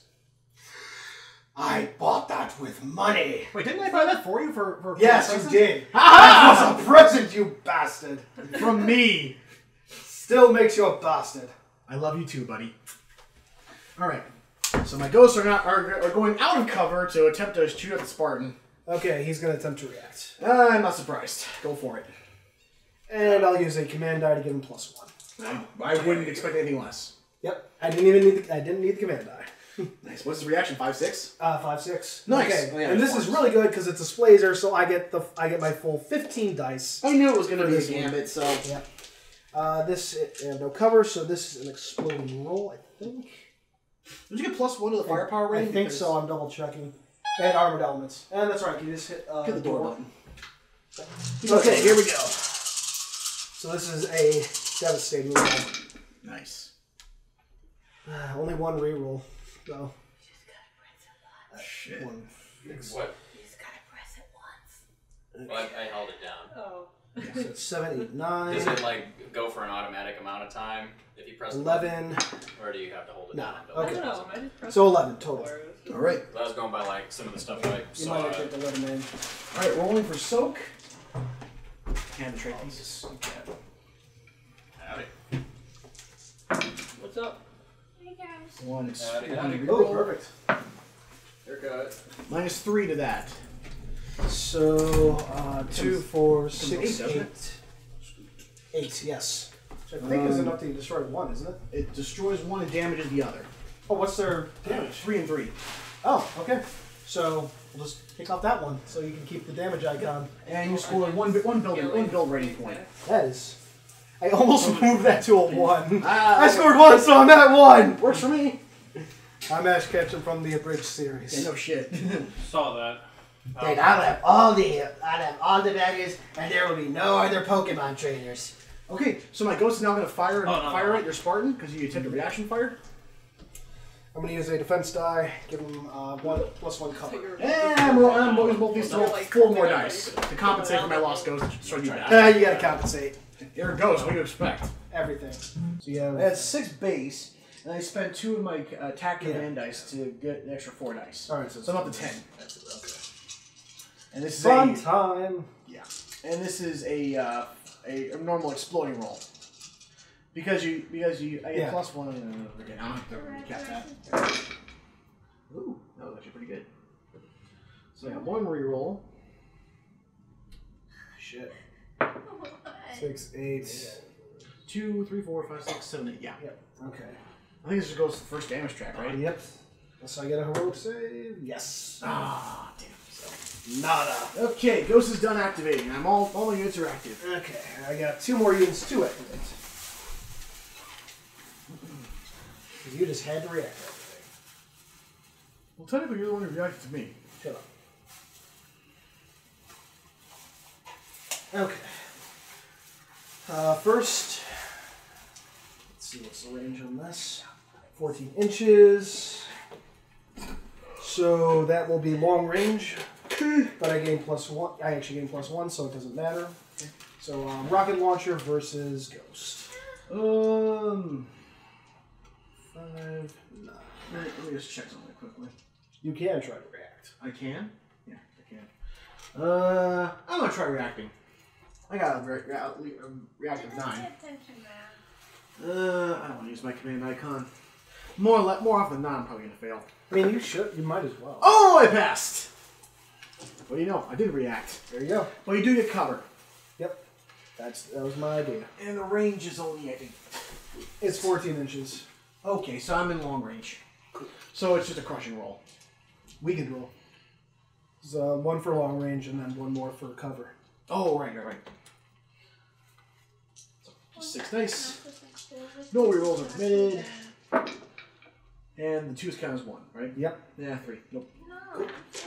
I bought that with money. Wait, didn't I buy that for you for for Yes, for a you present? did. Ah! That was a present, you bastard. From me. Still makes you a bastard. I love you too, buddy. All right. So my ghosts are not are, are going out of cover to attempt to shoot at the Spartan. Okay, he's going to attempt to react. Uh, I'm not surprised. Go for it. And I'll use a command die to give him plus one. I, I wouldn't expect anything less. Yep. I didn't even need the, I didn't need the command die. Nice. What's his reaction? Five six. Uh, five six. Nice. Okay. Oh, yeah, and this fours. is really good because it's a splazer, so I get the I get my full fifteen dice. I knew it was going to be a This one. gambit. So Yeah. Uh, this uh, no cover, so this is an exploding roll. I think. did you get plus one to the firepower I rating? think Because- so. I'm double checking. And armored elements. And that's right. You just hit uh, Hit the door button. Okay, here we go. So this is a devastating roll. Nice. Uh, only one reroll, though. Shit. One. Six. What? You just gotta press it once. Well, I, I held it down. Oh. So it's seven, eight, nine, Does it like go for an automatic amount of time if you press the button? eleven. Or do you have to hold it No, down? and okay. I don't know. I just pressed So eleven total. All right. I was going by like some of the stuff I You saw. might have clicked eleven in. All right. Rolling for soak. And the tray pieces. Howdy. What's up? Hey guys. One is Howdy, one howdy. reroll. Oh, perfect. Haircut. Minus three to that. So uh, two, four, Comes six, eight, doesn't eight. Eight, yes. Which I think is Um, enough to destroy one, isn't it? It destroys one and damages the other. Oh, what's their damage? Three and three. Oh, okay. So we'll just take off that one, so you can keep the damage icon. And you score one one building one build rating point. That is. I almost moved that to a one. Ah, I scored one, so I'm at one. Works for me. I'm Ash Ketchum from the Abridged series. Yeah, no shit. Saw that. Dude, I'll have all the I'll have all the badges, and there will be no other Pokemon trainers. Okay, so my ghost is now going to fire Oh, no, fire no. at your Spartan because you attempt a reaction fire. I'm going to use a defense die, give him uh, one plus one cover. And I'm ro- I'm rolling both these to roll Like, four more like, dice like, to compensate for my lost ghost. So you back. Ah, you got to compensate Here it goes. What do you expect? everything. So you have. I had six base, and I spent two of my uh, attack Yeah. command dice to get an extra four dice. All right, so, So I'm up to ten. And this is fun a time. yeah, and this is a uh, a, a normal exploding roll. Because you because you I get Yeah. plus one. Uh, again, I don't have to recap that. Ooh, that was actually pretty good. So I got one reroll. Shit. Six, eight. Two, three, four, five, six, seven, eight. Yeah. Yep. Okay. I think this just goes to the first damage track, right? Yep. So I get a heroic save. Yes. Ah, damn. So Nada. Okay, Ghost is done activating. I'm all all my units are active. Okay, I got two more units to activate. You just had to react to everything. Well, technically, you're the one who reacted to me. Shut up. Okay. Uh, first, let's see what's the range on this. fourteen inches. So that will be long range, but I gain plus one. I actually gain plus one, so it doesn't matter. So um, rocket launcher versus Ghost. Um, Five, nine. let me, let me just check something quickly. You can try to react. I can? Yeah, I can. Uh, I'm gonna try reacting. I got a re re re reactive nine. Uh, I don't want to use my command icon. More le more often than not, I'm probably gonna fail. I mean, you should. You might as well. Oh, I passed! What do you know? I did react. There you go. Well, you do get cover. Yep. That's that was my idea. And the range is only, I think. It's fourteen inches. Okay, so I'm in long range. So it's just a crushing roll. Weakened roll. There's uh, one for long range and then one more for cover. Oh, right, right, right. So, just six dice. No rerolls are permitted. And the twos count as one, right? Yep. Yeah, three. Nope. No.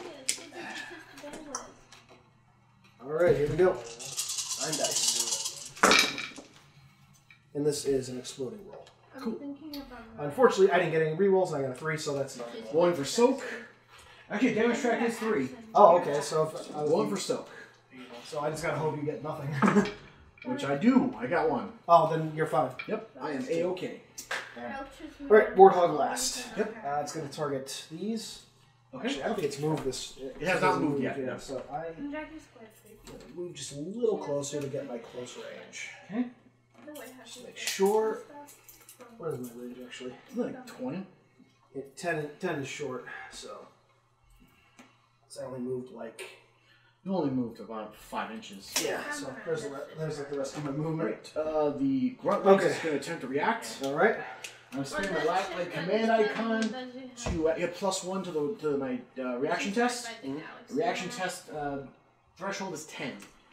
All right, here we go. Nine dice. And this is an exploding roll. Cool. Unfortunately, I didn't get any rerolls, and I got a three, so that's not. One for soak. Actually, damage track is three. Oh, okay. So if I was One for soak. so I just gotta hope you get nothing. Which I do. I got one. Oh, then you're fine. Yep, I am A-okay. All right, Warthog last. Yep. Uh, it's gonna target these. Okay. Actually, I don't think it's moved this. It has not moved yet. Yeah, so I move just a little closer to get my close range. Okay. Just make sure. What is my range actually? Like twenty. It, ten, ten is short, so. So I only moved like. You only moved about five inches. Yeah, so there's, the, re- there's like the rest of my movement. Right. Uh, the grunt range Okay. is going to attempt to react. Alright. I'm spinning my last my command icon to uh, get plus one to the to my uh, reaction test. The reaction test uh, threshold is ten.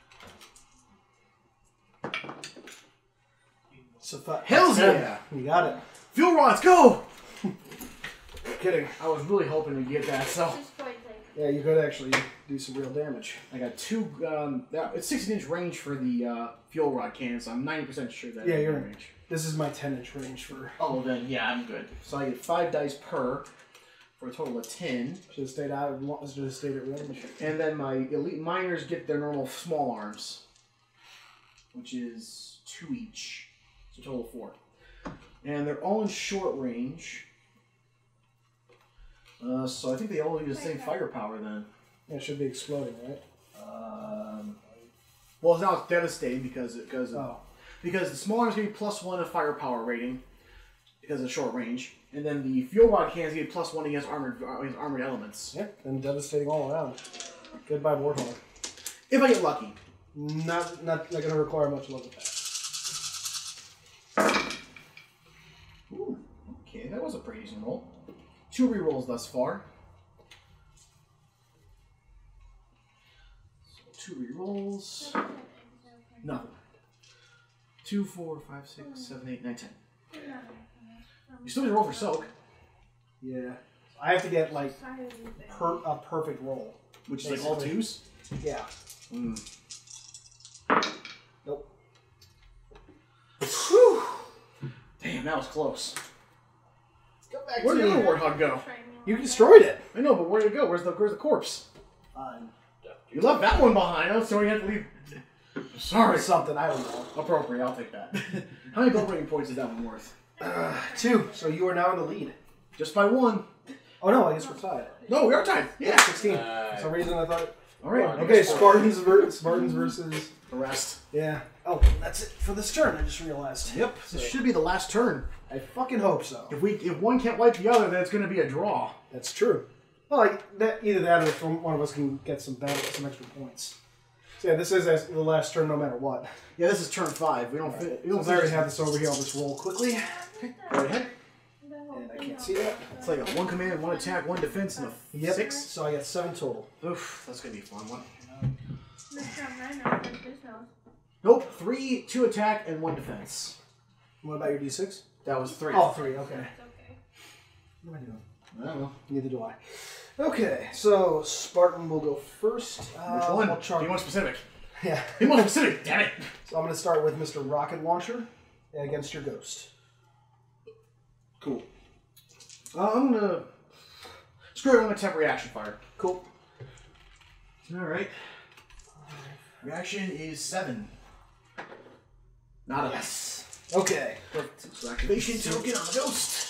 So fi- Hells ten. yeah! You got it. Fuel rods, go! Kidding. I was really hoping to get that, so Yeah, you could actually do some real damage. I got two. Um, yeah, it's sixteen inch range for the uh, fuel rod cannon, so I'm ninety percent sure that Yeah, it's you're in right. range. This is my ten inch range for. Oh, then yeah, I'm good. So I get five dice per for a total of ten, Should have stayed out. of- Should have stayed at range. and then my elite miners get their normal small arms, which is two each, so a total of four, and they're all in short range. Uh, so I think they all use the same firepower then. Yeah, it should be exploding, right? Um, well, now it's devastating because because Oh. because the small arms give you plus one of firepower rating because of short range, and then the fuel rod cannons give you plus one against armored against armored elements. Yeah, and devastating all around. Goodbye, Warthog. If I get lucky. Not, not, not gonna require much luck with that. Ooh, okay, that was a pretty decent roll. Two rerolls thus far. So two rerolls. Nothing. Two, four, five, six, seven, eight, nine, ten. You still need to roll for soak, Yeah, I have to get like per, a perfect roll. which is like all Basically. twos. Yeah. Mm. Nope. Whew. Damn, that was close. Go back Where to did the the. other warthog go? You destroyed it. I know, but where did it go? Where's the where's the corpse? Fine. You left that one behind, so you have to leave. Sorry. Something I don't know. Appropriate, I'll take that. How many gold rating points is that one worth? Uh, two. So you are now in the lead. Just by one. Oh no, I guess we're tied. No, we are tied. Yeah. Sixteen. Uh, For some reason I thought. All right. Okay, Spartans versus Spartans versus. The rest. Yeah. Oh, that's it for this turn. I just realized. Yep. This should be the last turn. I fucking hope so. If we if one can't wipe the other, then it's going to be a draw. That's true. Well, like that, either that or if one of us can get some better, some extra points. So yeah, this is as- the last turn, no matter what. Yeah, this is turn five. We don't fit. We don't Since I already have this over here, I'll just roll quickly. Go ahead. And I can't see that. It's like a one command, one attack, one defense, and a Yep. six. So I got seven total. Oof, that's gonna be a fun one. Mister Rhino at this house. Nope, three, two attack, and one defense. What about your D six? That was three. Oh, three. Okay. That's okay. What am I doing? I don't know. Neither do I. Okay, so Spartan will go first. Uh, Which one? I'll char- Be more specific. Yeah. Be more specific, damn it! So I'm going to start with Mister Rocket Launcher against your ghost. Cool. Uh, I'm gonna... Screw it, I'm gonna tap reaction fire. Cool. Alright. Reaction is seven. Not a Yes. Okay. Perfect. So activation token on the ghost.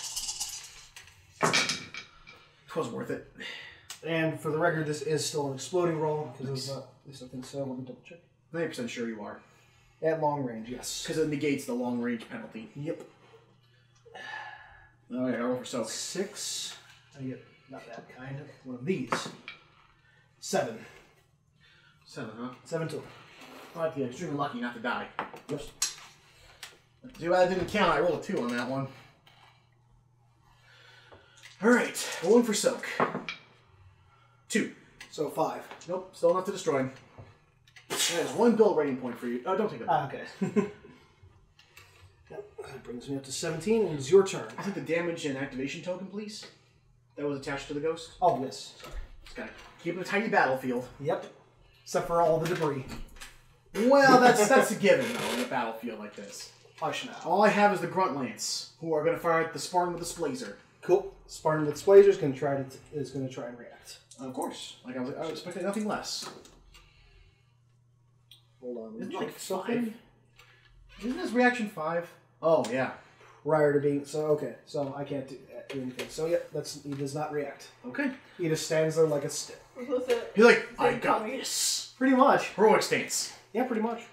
It was worth it. And for the record, this is still an exploding roll because of uh, at least I think so. Let me double check. ninety percent sure you are. At long range, yes. Because it negates the long range penalty. Yep. Oh yeah, roll for soak. Six. I get not that kind of one of these. Seven. Seven, huh? Seven total. Well, I'd be extremely lucky not to die. Yes. Too bad I didn't count. I rolled a two on that one. Alright, rolling for soak. Two. So five. Nope, still enough to destroy. There's one build rating point for you. Oh, don't take it. Ah, okay. Yep. That brings me up to seventeen, and it's your turn. I think the damage and activation token, please. That was attached to the ghost. Oh, yes. Sorry. Just gotta keep it a tiny battlefield. Yep. Except for all the debris. Well, that's that's a given though in a battlefield like this. Hush now. All I have is the Grunt Lance, who are going to fire at the Spartan with the Splazer. Cool. Spartan with Splazer is going to try to t- is going to try and react. Of course, like I was, I was expecting nothing less. Hold on. Isn't it check like something. five? Isn't this reaction five? Oh yeah. Prior to being so okay, so I can't do, uh, do anything. So yeah, that's he does not react. Okay. He just stands there like a stick. Was it? He's like, I Same got comic. this. Pretty much. Heroic stance. Yeah, pretty much.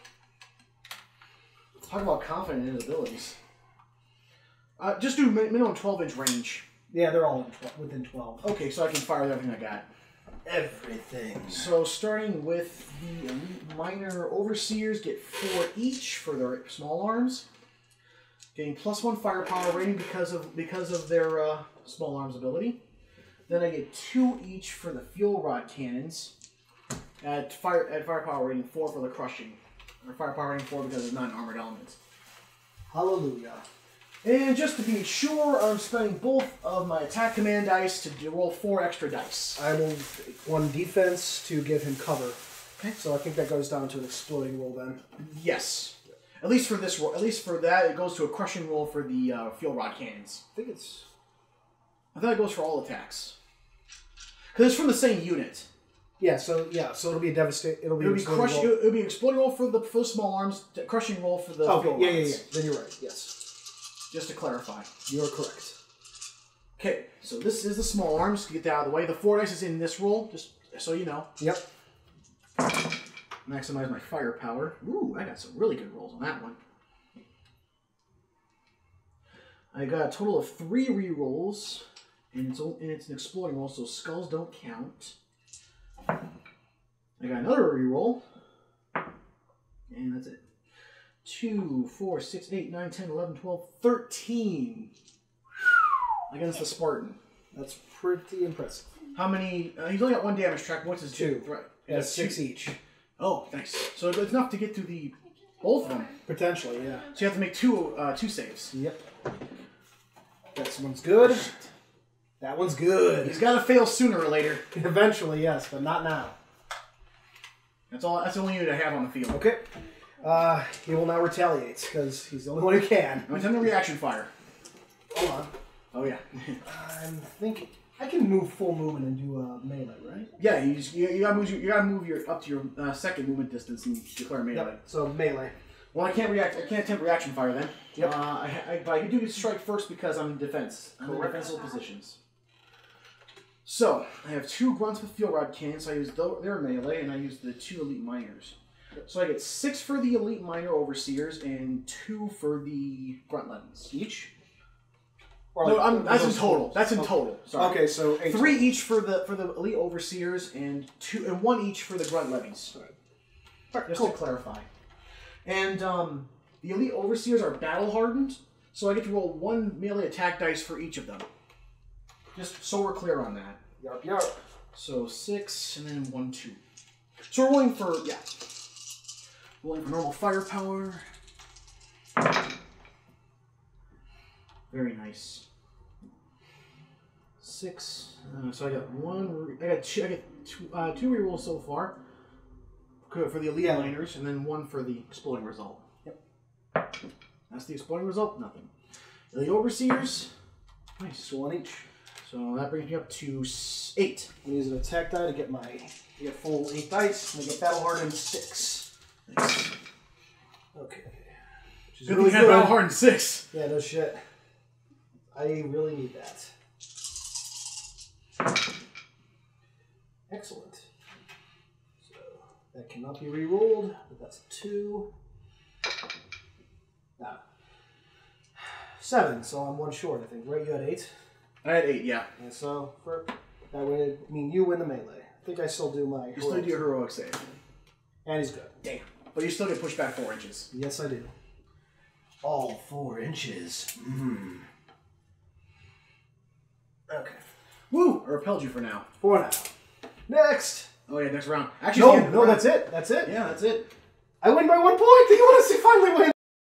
Talk about confident in his abilities. Uh, just do min- minimum twelve inch range. Yeah, they're all in tw- within twelve. Okay, so I can fire everything I got. Everything. So starting with the elite minor overseers, get four each for their small arms, getting plus one firepower rating because of because of their uh, small arms ability. Then I get two each for the fuel rod cannons. At fire at firepower rating four for the crushing, or firepower rating four because it's not an armored element. Hallelujah. And just to be sure, I'm spending both of my attack command dice to do- roll four extra dice. I will take one defense to give him cover. Okay. So I think that goes down to an exploding roll then. Yes. At least for this roll, at least for that, it goes to a crushing roll for the uh, fuel rod cannons. I think it's I thought it goes for all attacks. Because it's from the same unit. yeah. So yeah. So it'll be a devastate. It'll be It'll an be exploding crush, roll. it'll be exploding roll for the for the small arms, t- crushing roll for the Okay. fuel Yeah, yeah, rods. yeah. Then you're right. Yes, Just to clarify. you are correct. Okay, so this is the small arms. To get that out of the way, the four dice is in this roll, just so you know. Yep. Maximize my firepower. Ooh, I got some really good rolls on that one. I got a total of three re-rolls, and it's, o- and it's an exploding roll, so skulls don't count. I got another re-roll, and that's it. two, four, six, eight, nine, ten, eleven, twelve, thirteen against the Spartan. That's pretty impressive. How many? Uh, he's only got one damage track. What's his Two. Right. Yeah, That's six two. each. Oh, thanks. So it's enough to get through the both of them. Potentially, yeah. So you have to make two uh, two saves. Yep. That one's good. That one's good. He's got to fail sooner or later. Eventually, yes, but not now. That's all. That's the only unit I have on the field. Okay. Uh, he will now retaliate because he's the only one who can. Now time to reaction fire. Hold on. Oh yeah. I'm thinking I can move full movement and do a melee, right? yeah. You, just, you, you gotta move. Your, you gotta move your up to your uh, second movement distance and declare melee. Yep. So melee. Well, I can't react. I can't attempt reaction fire then. Yep. Uh, I, I, but I can do strike first because I'm in defense. I'm in defensive positions. So I have two grunts with fuel rod cannons. So I use tho- their melee, and I use the two elite miners. So I get six for the elite miner overseers and two for the grunt levens each. Or No, like- I'm, that's in those- total. That's in okay. total. Sorry. Okay, so eight Three each for the for the elite overseers and two and one each for the grunt levies. Alright, Just cool. to clarify. And um, the elite overseers are battle hardened, So I get to roll one melee attack dice for each of them. Just so we're clear on that. Yarp, yarp. So six, and then one, two. So we're rolling for, yeah. Rolling for normal firepower. Very nice. Six. Uh, so I got one. Re- I got two. I got two, uh, two rerolls so far. Good for the elite Yeah. liners, and then one for the exploding result. Yep. That's the exploding result. Nothing. Elite overseers. Nice. So one each. So that brings me up to s- eight. I'm using an attack die to get my to get full eight dice, and I get battle hardened six. Nice. Okay. Which is Good really thing I have good. Battle Hardened six. Yeah, no shit. I really need that. Excellent. So that cannot be re-rolled, but that's a two. Nah. Seven, so I'm one short, I think. Right, you had eight? I had eight, yeah. And so for that would mean you win the melee. I think I still do my You still do your heroic save. And he's good. Damn. But you still get pushed back four inches. Yes, I do. All four inches. Mm. Okay. Woo! I repelled you for now. Four now. Next! Oh yeah, next round. Actually, it's the end No, of the no, round. that's it. That's it. Yeah, that's it. I win by one point. Do you want to see finally win?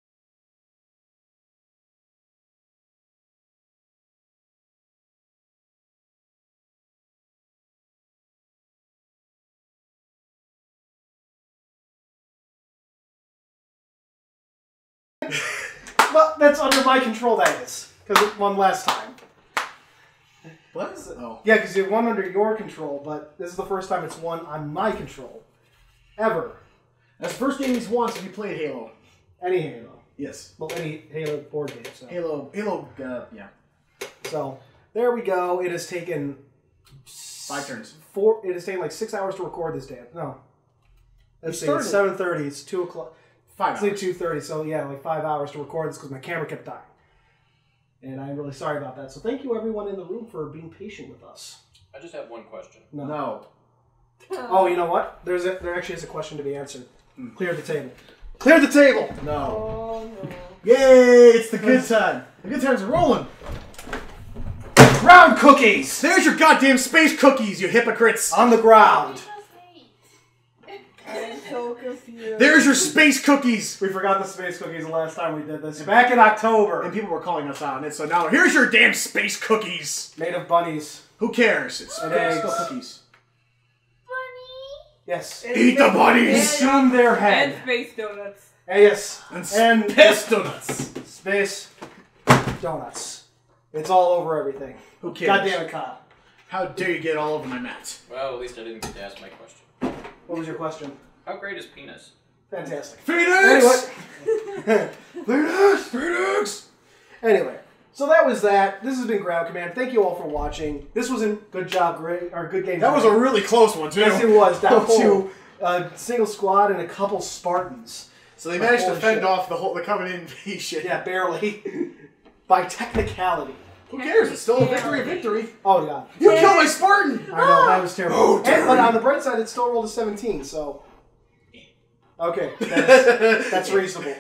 Well, that's under my control, that is. Because it won last time. What is it? Oh. Yeah, because it won under your control, but this is the first time it's won on my control. Ever. That's the first game he's won since he played Halo. Any Halo. Yes. Well, any Halo board game. So. Halo, Halo, uh, yeah. So, there we go. It has taken... Five turns. Four. It has taken like six hours to record this damn... No. Let's see, started- it's seven thirty. It's two o'clock. Five It's like hours. two thirty, so yeah, like five hours to record this because my camera kept dying. And I'm really sorry about that. So thank you everyone in the room for being patient with us. I just have one question. No. No. Oh, you know what? There's a, there actually is a question to be answered. Clear the table. Clear the table! No. Oh no. Yay! It's the good time. The good times are rolling. Ground cookies! There's your goddamn space cookies, you hypocrites. On the ground. I'm so confused. There's your space cookies. We forgot the space cookies the last time we did this. Back in October. And people were calling us out on it, so now here's your damn space cookies. Made of bunnies. Who cares? It's And it's eggs. still cookies. Yes. Eat the bunnies. Consume their And head. space donuts. Eh, yes. And, And space donuts. space donuts. It's all over everything. Who cares? God damn it, Kyle. How dare you get all over my mat? Well, at least I didn't get to ask my question. What was your question? How great is penis? Fantastic. Phoenix! Anyway. Phoenix! Phoenix! Anyway, so that was that. This has been Ground Command. Thank you all for watching. This was a good job, great or good game. That was a really close one, too. Yes, it was. Down Oh. to a single squad and a couple Spartans. So they managed to Holy fend shit. off the whole the Covenant invasion. Yeah, barely. By technicality. Who cares? It's still a victory, victory. Oh god. You killed my Spartan! I know, that was terrible. Oh, And- damn. but on the bright side, it still rolled a seventeen, so. Okay, that's, that's reasonable.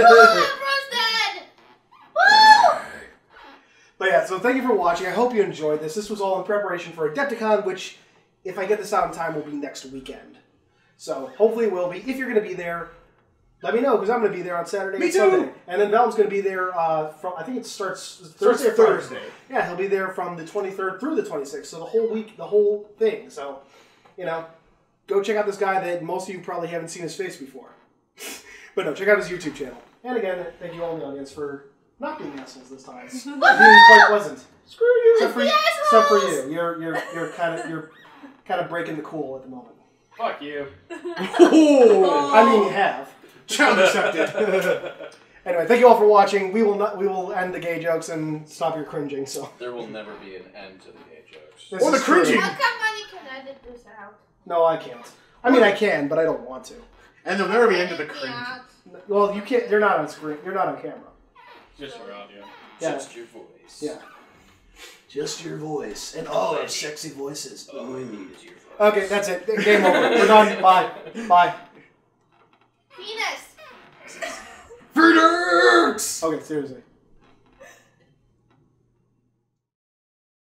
But yeah, so thank you for watching. I hope you enjoyed this. This was all in preparation for Adepticon, which, if I get this out in time, will be next weekend. So hopefully it will be. If you're going to be there, let me know, because I'm going to be there on Saturday Me and too. Sunday. And then Val's going to be there uh, from, I think it starts Thursday or Thursday. Friday. Yeah, he'll be there from the twenty-third through the twenty-sixth, so the whole week, the whole thing. So, you know, go check out this guy that most of you probably haven't seen his face before. But no, check out his YouTube channel. And again, thank you all in the audience for not being assholes this time. For being quite pleasant. Screw you! Except for, except for you. You're you're you're kind of you're kind of breaking the cool at the moment. Fuck you. Oh! I mean, you have. Challenge accepted. Anyway, thank you all for watching. We will not we will end the gay jokes and stop your cringing. So There will never be an end to the gay jokes. this Or the is true. cringing. How come money can edit this out? No, I can't. I mean, I can, but I don't want to. And there'll never be end to the Edit me cringe. out. Well, you can't. You're not on screen. You're not on camera. Just your audio. Yeah. Just your voice. Yeah. Just your voice and all our sexy voices. All I need is your voice. Okay, that's it. Game over. We're done. Bye. Bye. Penis. Phoenix! Okay, seriously.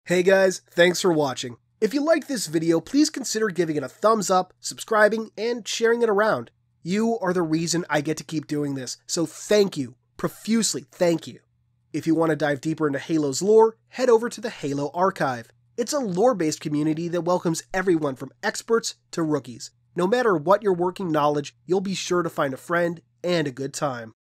Hey guys, thanks for watching. If you liked this video, please consider giving it a thumbs up, subscribing, and sharing it around. You are the reason I get to keep doing this, so thank you, profusely thank you. If you want to dive deeper into Halo's lore, head over to the Halo Archive. It's a lore-based community that welcomes everyone from experts to rookies. No matter what your working knowledge, you'll be sure to find a friend and a good time.